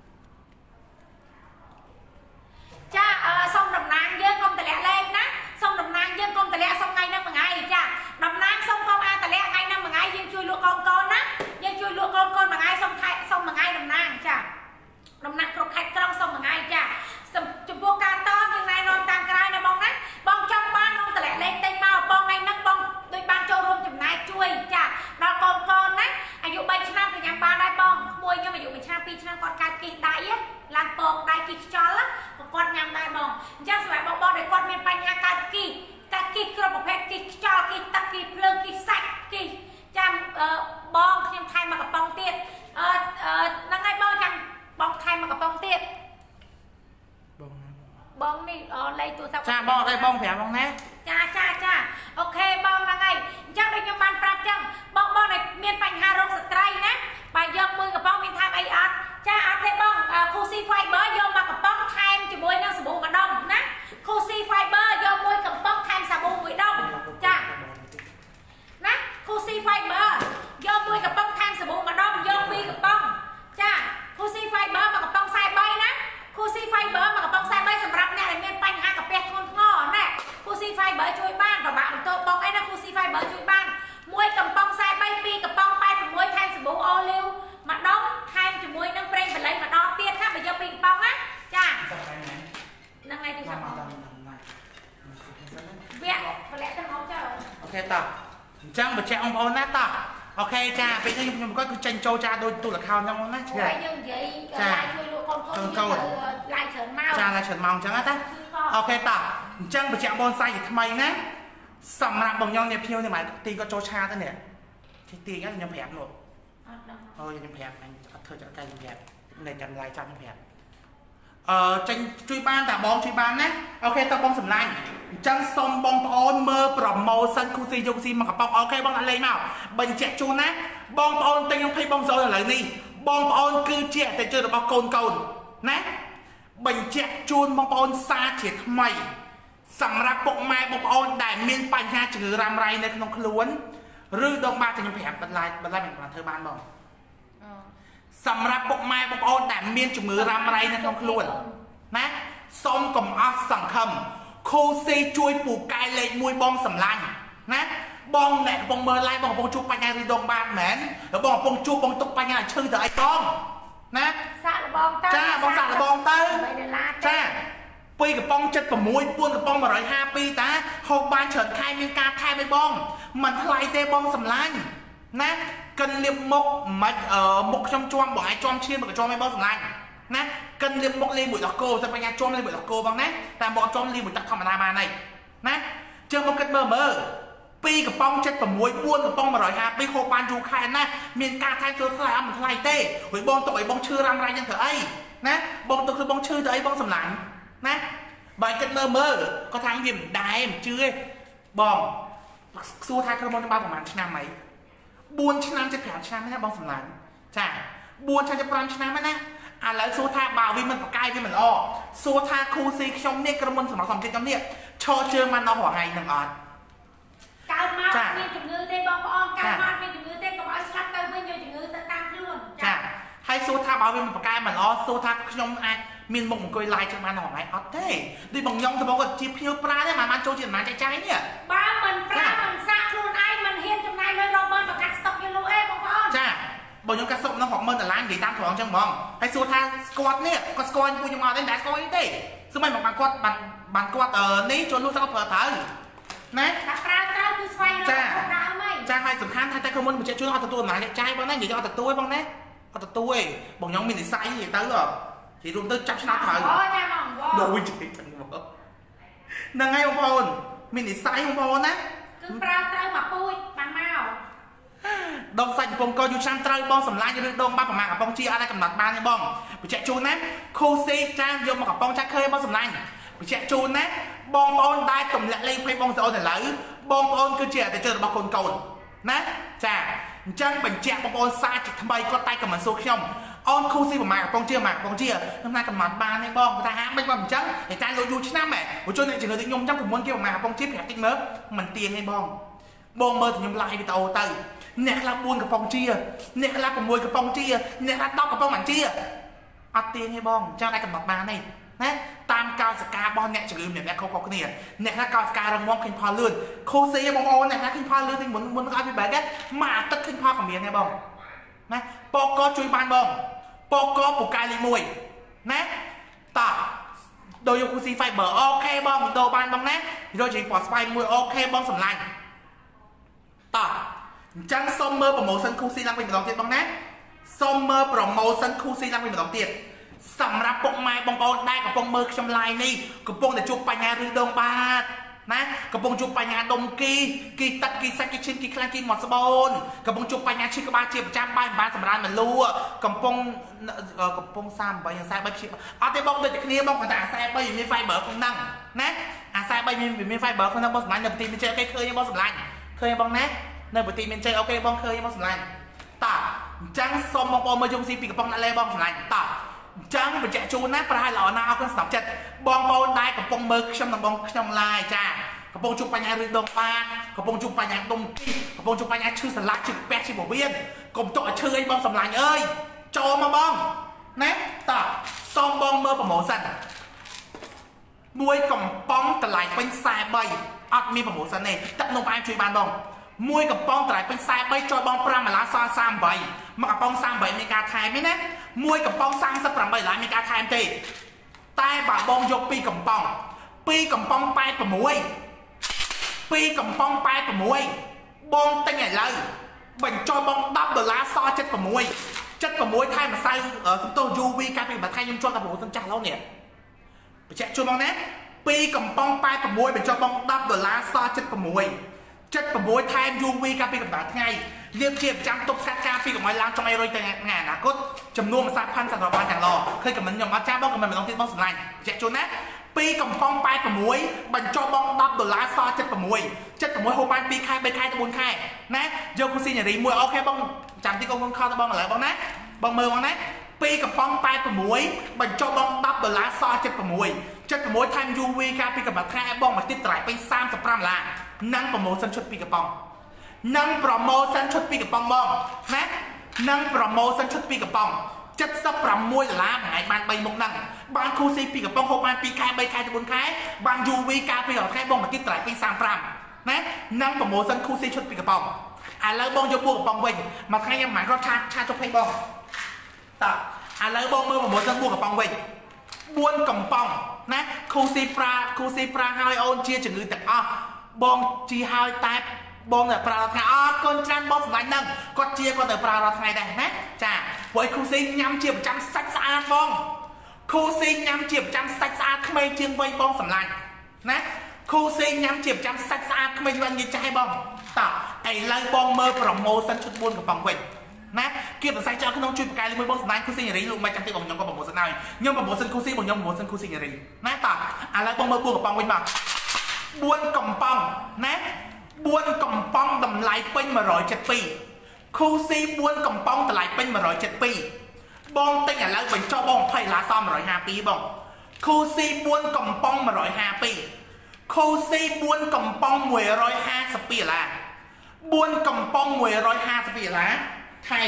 cha xong đầm nang dương công tài lẹ lên ná xong đầm nang dương công tài lẹ xong ngày năm một ngày cha đầm nang xong công a tài lẹ ngày năm một ngày dương chui lụa con con á dương chui lụa con con mà ngày xong khai xong mà ngày đầm nang cha đầm nang cột khai trong xong mà ngày cha chụp vô ca to như này non tam cái này bong á bong trong ban công tài lẹ lên tay mau bong ngày nâng bong đôi ban châu rôm chùm này chui cha đó con con áอายุbảy năm thì nhắm baได้บองมวยยังมาอยู่เป็นชาปีชนะกอดการกีได้อะลานปองได้กีจอลละกอดยำได้บองจังสมัยบองบองได้กอดมีปัญญาการกีการกีกระบอกเพชรกีจอลกีตะกีเพลิงกีใส่กีจำเอ่อบองยังไทยมากับปองเตี้ยเอ่อเอ่อนั่งไงบองจำบองไทยมากับปองเตี้ยบองนี่เออเลยตัวสับจ้าบองได้บองแผลบองแน่จ้าจ้าจ้าโอเคบองนั่งไงจังได้ยมบันปราจังบองบองในเมียนปัญหาโรคสตรีนะไปยกมือกับป้องมีทางไออัดจ้าอัดได้บ้องคูซีไฟเบอร์โยมมากับป้องไทม์จะบวยนั่งสบู่กับดมนะคูซีไฟเบอร์โยมมวยกับป้องไทม์สบู่กับดมจ้านะคูซีไฟเบอร์โยมมวยกับป้องไทม์สบู่กับดมโยมมีกับป้องจ้าคูซีไฟเบอร์มากับป้องไซใบนะคูซีไฟเบอร์มากับป้องไซใบสำหรับเนี่ยอะไรเมียนปัญหากับเป็ดงอนงอนะคูซีไฟเบอร์ช่วยบ้านกับบ้านตัวป้องไอ้นะคูซีไฟเบอร์ช่วยบ้านมวยกับป้องไซใบปีกับป้องไปกับมวยไทม์สบู่โอลิวมาดองไทม์จะมวยนั่งเปร่งไปเลยมาดองเตี้ยถ้าไปเจอปิงปองáจ้านั่งไงดูสักเบี้ยไปแล้วจะเอาเจ้าโอเคต่อจังบัดแจองโอนนะต่อโอเคจ้าไปที่ยมก็คือจันโจจ้าโดยตัวละครจังมั้งนะใช่จ้าช่วยลูกคนคนลายเฉินเมาจ้าลายเฉินเมาจังนะโอเคต่อจังบัดแจบอลไซด์ทำไมนะสำหรับบางยองเนี่ยเพียวเนี่ยหมายตีก็โจชาตั้งเนี่ยที่ตีก็ยังแผลหมดเออยังแผลมันเธอจะใกล้ยังแผลในการลายจังยังแผลเออจังช่วยบ้านแต่บองช่วยบ้านนะโอเคตะบองสำลังจังสมบองปอนเมื่อปรับโมซันคูซียกซีมากับปองโอเคบองอะไรมาบันเจจูนะบองปอนเต็งยังให้บองโซ่อะไรนี่บองปอนคือเจแต่เจอแต่บองโกนโกนนะบันเจจูนบองปอนซาเฉียดทำไมสำหรับปกไม้ปกโอนได้มีนปัญหาจืดรำไรในขนมขล้วนหรือดองบาจะยังแผลบรรลัยบรรลัยเป็นการเธอบ้านบอกสำหรับปกไม้ปกโอนได้มีนจืดรำไรในขนมขล้วนนะส้มกับอัสังคำโคซีช่วยปลูกกายเลยมวยบองสำลังนะบองแหลกบองเมอร์ไลบองบองจูปัญญาหรือดองบานเหม็นแล้วบองบองจูบองตกปัญญาชื่อเธอไอ้บองนะจ้าบองสาระบองเต้จ้าปีกับป้องจัดกับมวยป้วนกับป้องมาร้อยห้าปีตาหกบานเฉินไทยมีการไทยไม่บ้องมันไล่เตะบ้องสำลังนะกันเลียมมกมาเอ่อมกจอมจอมบ่อยจอมเชี่ยมันกับจอมไม่บ้องสำลังนะกันเลียมมกเลียมบุตรโกจะไปงานจอมเลียมบุตรโกบ้างนะแต่บอกจอมเลียมบุตรธรรมดามาในนะเจอมกันเมื่อเมื่อปีกับป้องจัดกับมวยป้วนกับป้องมาร้อยห้าปีหกบานดูแค่นะมีการไทยตัวไทยมันไล่เตะหวยบ้องตัวไอ้บ้องชื่อรำไรยังเถอะไอ้นะบ้องตัวคือบ้องชื่อเถอะไอ้บ้องสำลังนะใบกันเมื่อเมื่อก็ทางยิ่มได้ชื่อบองสู้ทายกระมวลบ้าประมาณชนะไหมบวนชนะจะแผ่ชนะไม่ได้บองสำลังจ้าบวนชนะจะปรามชนะไม่ได้อ่ะแล้วสู้ทายบ่าววิมันปากกายวิมันอ้อสู้ทายคูซีชมเนี่ยกระมวลสมองสมเจตจำเนี่ยโชว์เชิงมันเอาหัวไงหนึ่งอ่อนการมาเป็นจุดเงือเต้บองปองการมาเป็นจุดเงือเต้กับไอ้สลับเต้เป็นจุดเงือเต้ตามขึ้นจ้าให้สู้ทายบ่าววิมันปากกายมันอ้อสู้ทายชมไอ้มีนมงกอยลายจะมาหน่อไหมอ๋อเด้ดิบางยองจะบอกว่าจีเพียวปลาได้มามันโจจีนมาใจใจเนี่ยบ้ามันปลามันซาครูนไอ้มันเฮียนจำนายเลยเราเมินกับการสต็อกยูโรเอ้บางคนจ้าบางยองกระสบน้องของเมินแต่ล้างดีตามถ่วงจังมองให้สู้ทางสกอตเนี่ยก็สกอตกูยังมาได้แต่สกอตนี่เด้ซึ่งไม่บอกบางกอดบางบางกอดเออนี่จนลูกสาวเปิดเผยนะปลาปลาปลาคือไฟเราคนน้ำไหมจ้าให้สำคัญถ้าแต่ขโมยมันจะช่วยเอาตัวหมายใจบ้างนะอย่าเอาตัวบ้างนะเอาตัวบางยองมีนิสัยอย่างนั้นหรอthì luôn tới chấp sát thời đồ chỉ chẳng vỡ nâng ngay ông phồn mình đi sai ông phồn á cứ prao trai mà bui bằng màu đông xanh bông coi du sang trai bông sầm lai cho đông ba mà bông chia ai cầm đặt ba như bông bị chạy chun á khô xê trang vô mà gặp bông chắc khơi bông sầm lai bị chạy chun á บองปอนได้ตุ่มเล็กๆให้บองโซนแต่ไหลบองปอนคือเจียแต่เจอบางคนเก่านะจ้าจังเป็นแจกบองปอนซาจิตทำไมก็ตายกับมันโซ่ขยมออนคูซี่ผมมาปองเจียมาปองเจียน้ำหนักกับหมัดบานให้บองแต่ฮะไม่ว่าจังไอ้ใจเราอยู่ที่นั่นแหละผมจนในจิตเราจะยมจังผมม้วนเกี่ยวมาปองเจียแผลติ๊กเนื้อมันเตียงให้บองบองเมื่อถึงยมลายไปเตาเตยเนี่ยลาบุญกับปองเจียเนี่ยลาผมมวยกับปองเจียเนี่ยลาดอกกับปองหมันเจียอัดเตียงให้บองเจ้าได้กับหมัดบานนี่นะตามการสกาบอลเนี่ยจะลืมเนี่ยเขาเขาเนี่ยเนี่ยถ้าการสการังมองขึ้นพอลื่นโคเซียบองโอเนี่ยนะขึ้นพอลื่นที่หมุนหมุนก็ไปแบบนี้มาตึกขึ้นพอกับเมียเนี่ยบองนะปอกอช่วยบานบองปอกอปลุกกายเลยมวยนะต่อโดยคูซีไฟเบอร์โอเคบองโดบานบองนะโดยจีปอสไฟมวยโอเคบองสำลังต่อจังซอมเมอร์โปรโมชั่นคูซีลังเป็นแบบต้องเทียบบองนะซอมเมอร์โปรโมชั่นคูซีลังเป็นแบบต้องเทียบสำหรับปกไม้บองโอได้กับปงเมอร์ชำลายนี่กับปงแต่จุกปัญญาหรือดงบาดนะกับปงจุกปัญญาดมกีกีตัดกีสักกีชินกีคลางกีหมดสบอนกับปงจุกปัญญาชิกบาเจียบจำบ้านบ้านสำราญมันรัวกับปงกับปงซ้ำไปยังแซ่บไปชิบเอาแต่บองเด็กนี้บองแต่แซ่บไปยังมีไฟเบอร์คงนั่งนะอาแซ่บไปมีมีไฟเบอร์คงนั่งบองสำราญเดิมทีมันเจอเคยยังบองสำราญเคยบองนะเดิมทีมันเจอโอเคบองเคยยังบองสำราญต่อจังสมบองมาจงซีปีกับปงนั่นเลยบองสำราญต่อจังเป็นแจจูนะปลายหล่อหน้าเอากันสองจัดบองบอลได้กับปงเมิร์กช่ำบองช่ำลายจ้ากับปงจุปัญญาเรื่องดงปากับปงจุปัญญาดมกี้กับปงจุปัญญาชื่อสลักชื่อแปะชื่อบ่เบี้ยนกลมตัวชื่อไอ้บองสำลายเอ้ยโจมาบองนะต่อซองบองเมอร์โปรโมชั่นมวยกับปองตะไหลเป็นสายใบอัดมีโปรโมชั่นเนี่ยตัดนมไปช่วยบานบองมวยกับปองตะไหลเป็นสายใบจอยบองปรามาลาซาซามใบมากับปองซามใบมีการทายไหมนะมวยกับปองสร้างสักปรำใบหลายมีการทายตีใต้บ่าบองยกปีกับปองปีกับปองไปประมวยปีกับปองไปประมวยบองตั้งไงเลยบังจอยบองดับเดลาซอจัดประมวยจัดประมวยไทยมาใส่เออสมโตยูวีการเป็นแบบไทยยุ่งจ้องกับผมสัญจรแล้วเนี่ยไปแจกชวนบองนะปีกับปองไปประมวยบังจอยบองดับเดลาซอจัดประมวยจัดประมวยไทยยูวีการเป็นแบบไทยเรียบเทียบจำตกสักการปีกับไม้ล้างจงไอโรยแต่งานนะก็จำนวนมาสักพันสักร้อยอย่างรอเคยกับมันยอมมาจ้าบ้องกับมันไม่ต้องติดบ้องสลายแจกชวนนะปีกับปองไปประมวยบรรจบบ้องดับดอลลาร์ซอจัดประมวยจัดประมวยโฮบานปีค่ายใบค่ายตะบุญค่ายนะโยคุซีอย่างรีมวยโอเคบ้องจำที่กองข้าวตะบ้องอะไรบ้องนะบ้องมือบ้องนะปีกับปองไปประมวยบรรจบบ้องดับดอลลาร์ซอจัดประมวยจัดประมวยทันยูวีการปีกับแบบค่ายบ้องมาติดไตรไปสามสิบปรามละนั่งประมวยสันชุดปีกับปองนั่งโปรโมชั่นชุดปีกับปองบองนะนั่งโปรโมชั่นชุดปีกับปองจัดสับปรำมวยล้าหายบานใบมกนั่งบานคูซีปีกับปองโคบานปีคายใบคายตะบุญคายบานยูวีกาปีกับคายบองมาติดไตรปีสามปรำนะนั่งโปรโมชั่นคูซีชุดปีกับปองอ่ะแล้วบองยกบัวกับปองเวงมาคายยังหมายรสชาติชาจกเพลงบองต่ออ่ะแล้วบองมือโปรโมชั่นบัวกับปองเวงบ้วนกับปองนะคูซีปลาคูซีปลาไฮโอนเชียจึงอือแต่อ่ะบองจีไฮแท็บองเนี่ยปลาเราไงอ๋อคนจันบองสมัยนั่งก็เชียร์ก็แต่ปลาเราไงได้นะจ้าไว้ครูซียำเจียบจำสักสะอาดบองครูซียำเจียบจำสักสะอาดทำไมเจียงไว้บองสำลังนะครูซียำเจียบจำสักสะอาดทำไมวันยิงใจบองต่อไอ้ไล่บองเมื่อโปรโมชั่นชุดบุญกับปองเวทนะเกี่ยวกับสายเจ้าขนมจุดประกายเลยมือบองสำลังครูซีอย่างไรลุงไม่จำเป็นของยองกับโปรโมชั่นอะไรยองโปรโมชั่นครูซีบองยองโปรโมชั่นครูซีอย่างไรนะต่ออะไรบองเมื่อบุญกับปองเวทมาบุญกับปองนะบ้วนกำป้องดำไหลเป็นมาร้อยเจ็ดปีคูซีบ้วนกำป้องแต่ไหลเป็นมาร้อยเจ็ดปีบองตั้งอย่างแล้วเป็นเจ้าบองไพ่ลาซ้อมมาร้อยห้าปีบองคูซีบ้วนกำป้องมาร้อยห้าปีคูซีบ้วนกำป้องมวยร้อยห้าสิบปีละบ้วนกำป้องมวยร้อยห้าสิบปีละไทย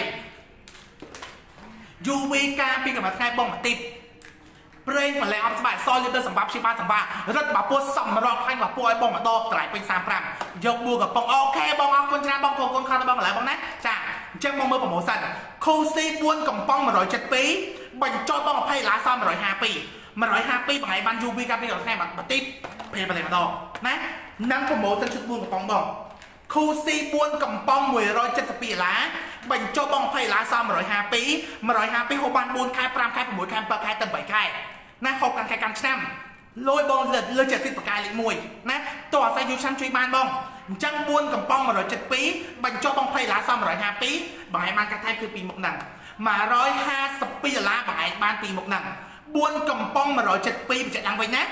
ยูวีกาปีกับมาไทยบองมาติดเปล่งมาแล้วสบายซอยเลือดสัมผัสชิบาสัมผัสรถแบบพวกสัมมารอให้แบบพวกไอ้บองมาโตไตรเป็นสามปรำยกบัวกับปองโอเคบองเอาคนชนะบองโกงคนข้าวบองอะไรบองนะจ้าเจ้าบองมือโปรโมชั่นโคซีบ้วนกับปองมาร้อยเจ็ดปีบรรจบบ้องกับไพ่ล้าซ้อมมาร้อยห้าปีมาร้อยห้าปีบางไอ้บันยูวีกับปีกับไทยมาติดเพย์ไปเลยมาโตนะนั่งโปรโมชั่นชุดบ้วนกับปองบองโคซีบ้วนกับปองมวยร้อยเจ็ดสิบปีล้าบรรจบบ้องไพ่ล้าซ้อมมาร้อยห้าปีมาร้อยห้าปีโฮบันบูนคายปรามคายประมวยคายเปิดคายเติมใบคายนะเขาการแข่งกันแชมป์ลอยบอลเลือดเลือดเจ็ดสิบประกายเล็กมวยนะตัวใส่ยูชันช่วยบานบองจังบ้วนกับปองมาร้อยเจ็ดปีบรรจบบ้องไพ่ล้าซ้อมมาร้อยห้าปีบางไอ้บ้านกระไทยคือปีหมกหนังมาร้อยห้าสิบปีล้าบางไอ้บ้านปีหมกหนังบ้วนกับปองมาร้อยเจ็ดปีไปจัดยังไว้นะค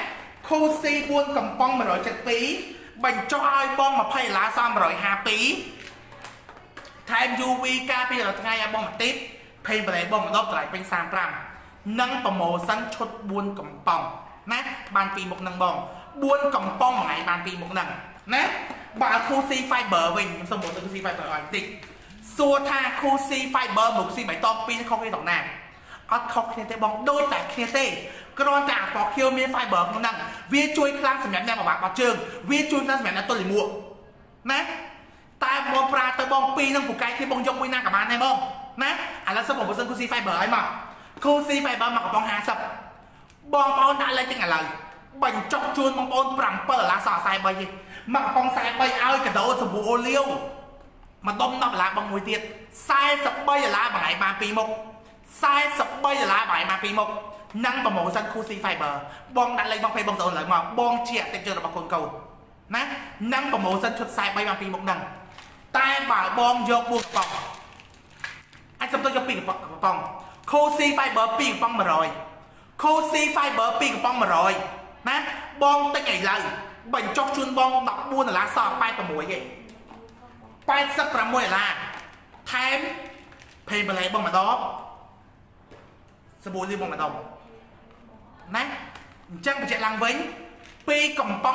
Cozy បួនកំប៉ុង một trăm七mươi hai បញ្ចុះឲ្យបង20ឡាសmột trăm hai mươi hai ថែម ยู វី ការពីរាល់ថ្ងៃឲ្យបងមួយទីភេងបលែបងម្ដងតម្លៃពេញសាមប្រាំនិងប្រម៉ូសិនឈុតបួនកំប៉ុងណាបានពីមុខនឹងបងបួនកំប៉ុងមួយថ្ងៃបានពីមុខនឹងណាបើ Cozy Fiber វិញខ្ញុំសូមบอกទៅ Cozy Fiber ឲ្យបន្តិចសួរថា Cozy Fiber មក Cozy បៃតងពីរខុសគ្នាត្រង់ណាអត់ខុសគ្នាទេបងដូចតែគ្នាទេគ្រាន់តែអាពណ៌ខៀវមាន fiber ក្នុងហ្នឹងវាជួយខ្លាំងសម្រាប់អ្នកបបាក់បាត់ជើងវាជួយខ្លាំងសម្រាប់អ្នកទល់លាមកណាតែបងប្រើទៅបងពីរហ្នឹងពូកែគ្នាបងយកមួយណាក៏បានដែរបងណាឥឡូវសិនបងបើសិន Cozy Fiber ឲ្យមក Cozy Fiber មកកំប៉ុងห้าสิบបងប្អូនដាក់លេខទាំងឥឡូវបញ្ចុះជូនបងប្អូន7ដុល្លារសល់43ទេមកកំប៉ុង43ឲ្យកដោសាប៊ូអូលៀវមកដុំ10ដុល្លារបងមួយទៀត43ដុល្លារបងឯងបានពីរមុខ43ដុល្លារបងឯងបានពីរមុខនឹងប្រម៉ូសិន Cozy Fiber បងដាក់លេខបងពេបងប្អូនឡើងមកបងជាអតិថិជនរបស់កូនកូនណានឹងប្រម៉ូសិនឈុត43បានពីរមុខហ្នឹងតែបើបងយកបួនកំប៉ុងអាចសំទោសយកពីរកំប៉ុង Cozy Fiber ពីរកំប៉ុង100 Cozy Fiber ពីរកំប៉ុង100ណាបងតិចឥឡូវបញ្ចុះជូនបង14ដុល្លារសល់86ទេ86ដុល្លារថែមភេងបលែបងម្ដងសាប៊ូលាបបងម្ដងណាអញ្ចឹងបញ្ជាក់ឡើងវិញពីកំប៉ុង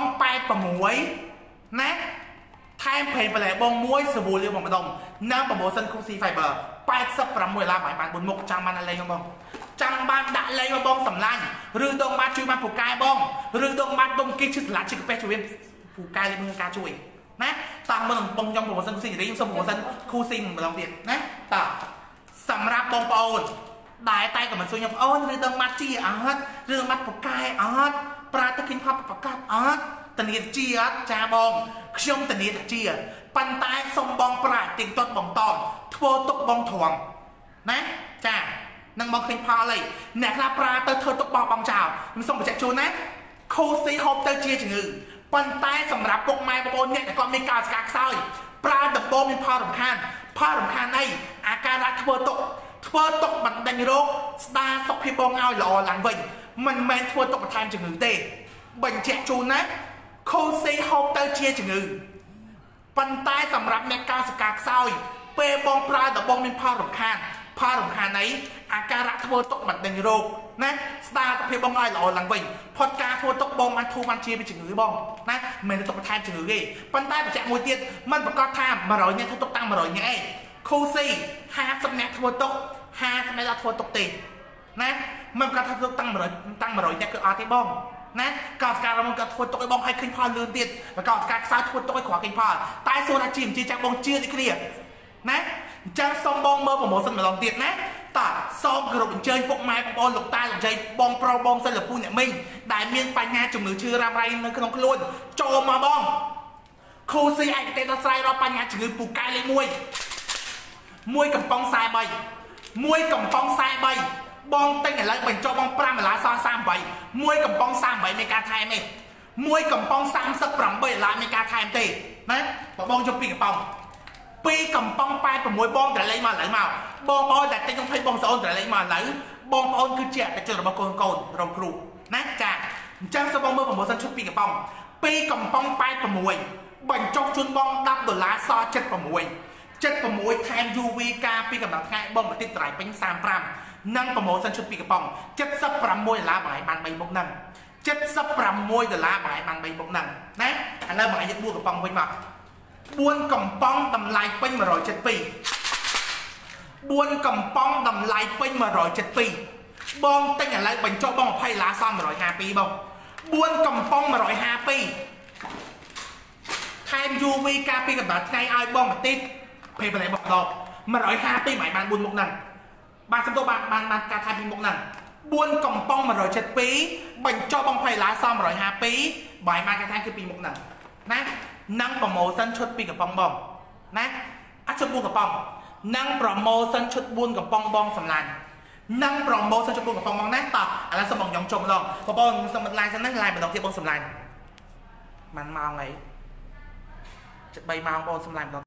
86ណាថែមភេងបលែបងមួយសាប៊ូលាបបងម្ដងនិងប្រម៉ូសិន Cozy Fiber 86ដុល្លារបានបាន4មុខចាំបានលេងបងចាំបានដាក់លេងមកបងសម្លាញ់ឬដងបានជួយបានពូកែបងឬដងបានដុំគីឈឹកស្លាច់ឈឹកកាពះជួយពូកែលេងមើលការជួយណាតាមមើលបងខ្ញុំប្រម៉ូសិន Cozy នេះខ្ញុំសូមប្រម៉ូសិន Cozy ម្ដងទៀតណាតើសម្រាប់បងប្អូនដែលតែក៏មិនសួរខ្ញុំអូនឬដងម៉ាត់ជីអត់ឬម៉ាត់ពូកែអត់ប្រើទឹកឃើញផាប់ប្រកាសអត់តនីជីអត់ចាបងខ្ញុំតនីជីប៉ុន្តែសុំបងប្រាក់ទៀងទាត់បងតបធ្វើទុកបងត្រង់ណាចានឹងមកឃើញផលអីអ្នកខ្លះប្រើទៅធ្វើទុកបោះបងចោលខ្ញុំសូមបញ្ជាក់ជូនណា Cozy ហូបទៅជាជំងឺប៉ុន្តែសម្រាប់ពុកម៉ែបងប្អូនអ្នកដែលគាត់មានការស្កាខ្សោយប្រើដំបូងមានផលរំខានផលរំខានអីអាការៈធ្វើទុកធ្វើទុកបណ្ដេញរោគស្ដារសុខភាពបងឲ្យល្អឡើងវិញមិនមែនធ្វើទុកបន្ថែមជំងឺទេបញ្ជាក់ជូនណា Cozy ហូបទៅជាជំងឺប៉ុន្តែសម្រាប់អ្នកការសកាខ្សោយពេលបងប្រើដំបងមានផលរំខានផលរំខានអីអាការៈធ្វើទុកបណ្ដេញរោគណាស្ដារសុខភាពបងឲ្យល្អឡើងវិញផុតការធ្វើទុកបងបានធូរបានជាពីជំងឺបងណាមិនមែនទុកបន្ថែមជំងឺទេប៉ុន្តែបញ្ជាក់មួយទៀតមិនប្រកាសថា100នាក់ធ្វើទុកតាំង100នាក់ឯង Cozy ห้าสิบនាក់ធ្វើទុកห้าสิบនាក់ធ្វើទុកទេណាមិនប្រកាសថាទុកតាំង100តាំង100នាក់គឺអត់ទេបងណាកោសការរបស់គាត់ធ្វើទុកឲ្យបងឲ្យឃើញផលលឿនទៀតបើកោសការខ្សោយធ្វើទុកឲ្យគ្រាន់ឃើញផលតែសួរថាជីមជីចាំបងជឿដូចគ្នាណាអញ្ចឹងសូមបងមើលប្រម៉ូសិនម្ដងទៀតណាតើសូមគោរពអញ្ជើញពុកម៉ែបងប្អូនលោកតាលោកយាយបងប្រុសបងសិលពូអ្នកមីងដែលមានបញ្ហាជំងឺឈឺរ៉ាំរ៉ៃនៅក្នុងខ្លួនចូលមកបង Cozy ឯកទេសដោះស្រាយរាល់បញ្ហាជំងឺពូកែលេខ1មួយកំប៉ុងខ្សែ3មួយកំប៉ុងខ្សែ3បងទិញឥឡូវបញ្ចុះបង5ដុល្លារសល់38មួយកំប៉ុង38មានការថែមទេមួយកំប៉ុង38ដុល្លារមានការថែមទេណាបើបងយកពីកំប៉ុងពីកំប៉ុង86បងត្រឡេកមកឥឡូវមកបងប្អូនដែលទិញក្នុងភេកបងប្អូនត្រឡេកមកឥឡូវបងប្អូនគឺជាអតិថិជនរបស់កូនកូនរងគ្រូណាចាអញ្ចឹងសូមបងមើលប្រម៉ូសិនឈុតពីកំប៉ុងពីកំប៉ុង86បញ្ចុះជូនបង10ដុល្លារសល់76 76ថែម ยู វី ការពីកម្ដៅថ្ងៃបងបន្តិចត្រៃពេញសាមប្រាំនិងប្រម៉ូសិនឈុតពីកំប៉ុង76ដុល្លារបងឯងបាន3មុខហ្នឹង76ដុល្លារបងឯងបាន3មុខហ្នឹងណាឥឡូវបងឯងយកបួនកំប៉ុងវិញមកបួនកំប៉ុងតម្លៃពេញ172បួនកំប៉ុងតម្លៃពេញ172បងទិញឥឡូវបញ្ចុះបង20ដុល្លារសល់152បងបួនកំប៉ុង152ថែម ยู វី ការពីកម្ដៅថ្ងៃឲ្យបងបន្តិចភេបលែបងដប152មិនបាន4មុខហ្នឹងបានសំទោសបានបានបានការថែមពីមុខហ្នឹងបួនកំប៉ុង172បញ្ចុះបង20ដុល្លារសល់152បាយបានការថែមគឺពីមុខហ្នឹងណានិងប្រម៉ូសិនឈុតពីកំប៉ុងបងណាអាចឈុតបួនកំប៉ុងនិងប្រម៉ូសិនឈុតបួនកំប៉ុងបងសម្លាញ់និងប្រម៉ូសិនឈុតបួនកំប៉ុងបងណាតោះឥឡូវសូមបងខ្ញុំចុះម្ដងបងប្អូនសូមបន្លាយសិនណាឡាយម្ដងទៀតបងសម្លាញ់បានម៉ោងអីចិត្ត3ម៉ោងបងសម្លាញ់ម្ដង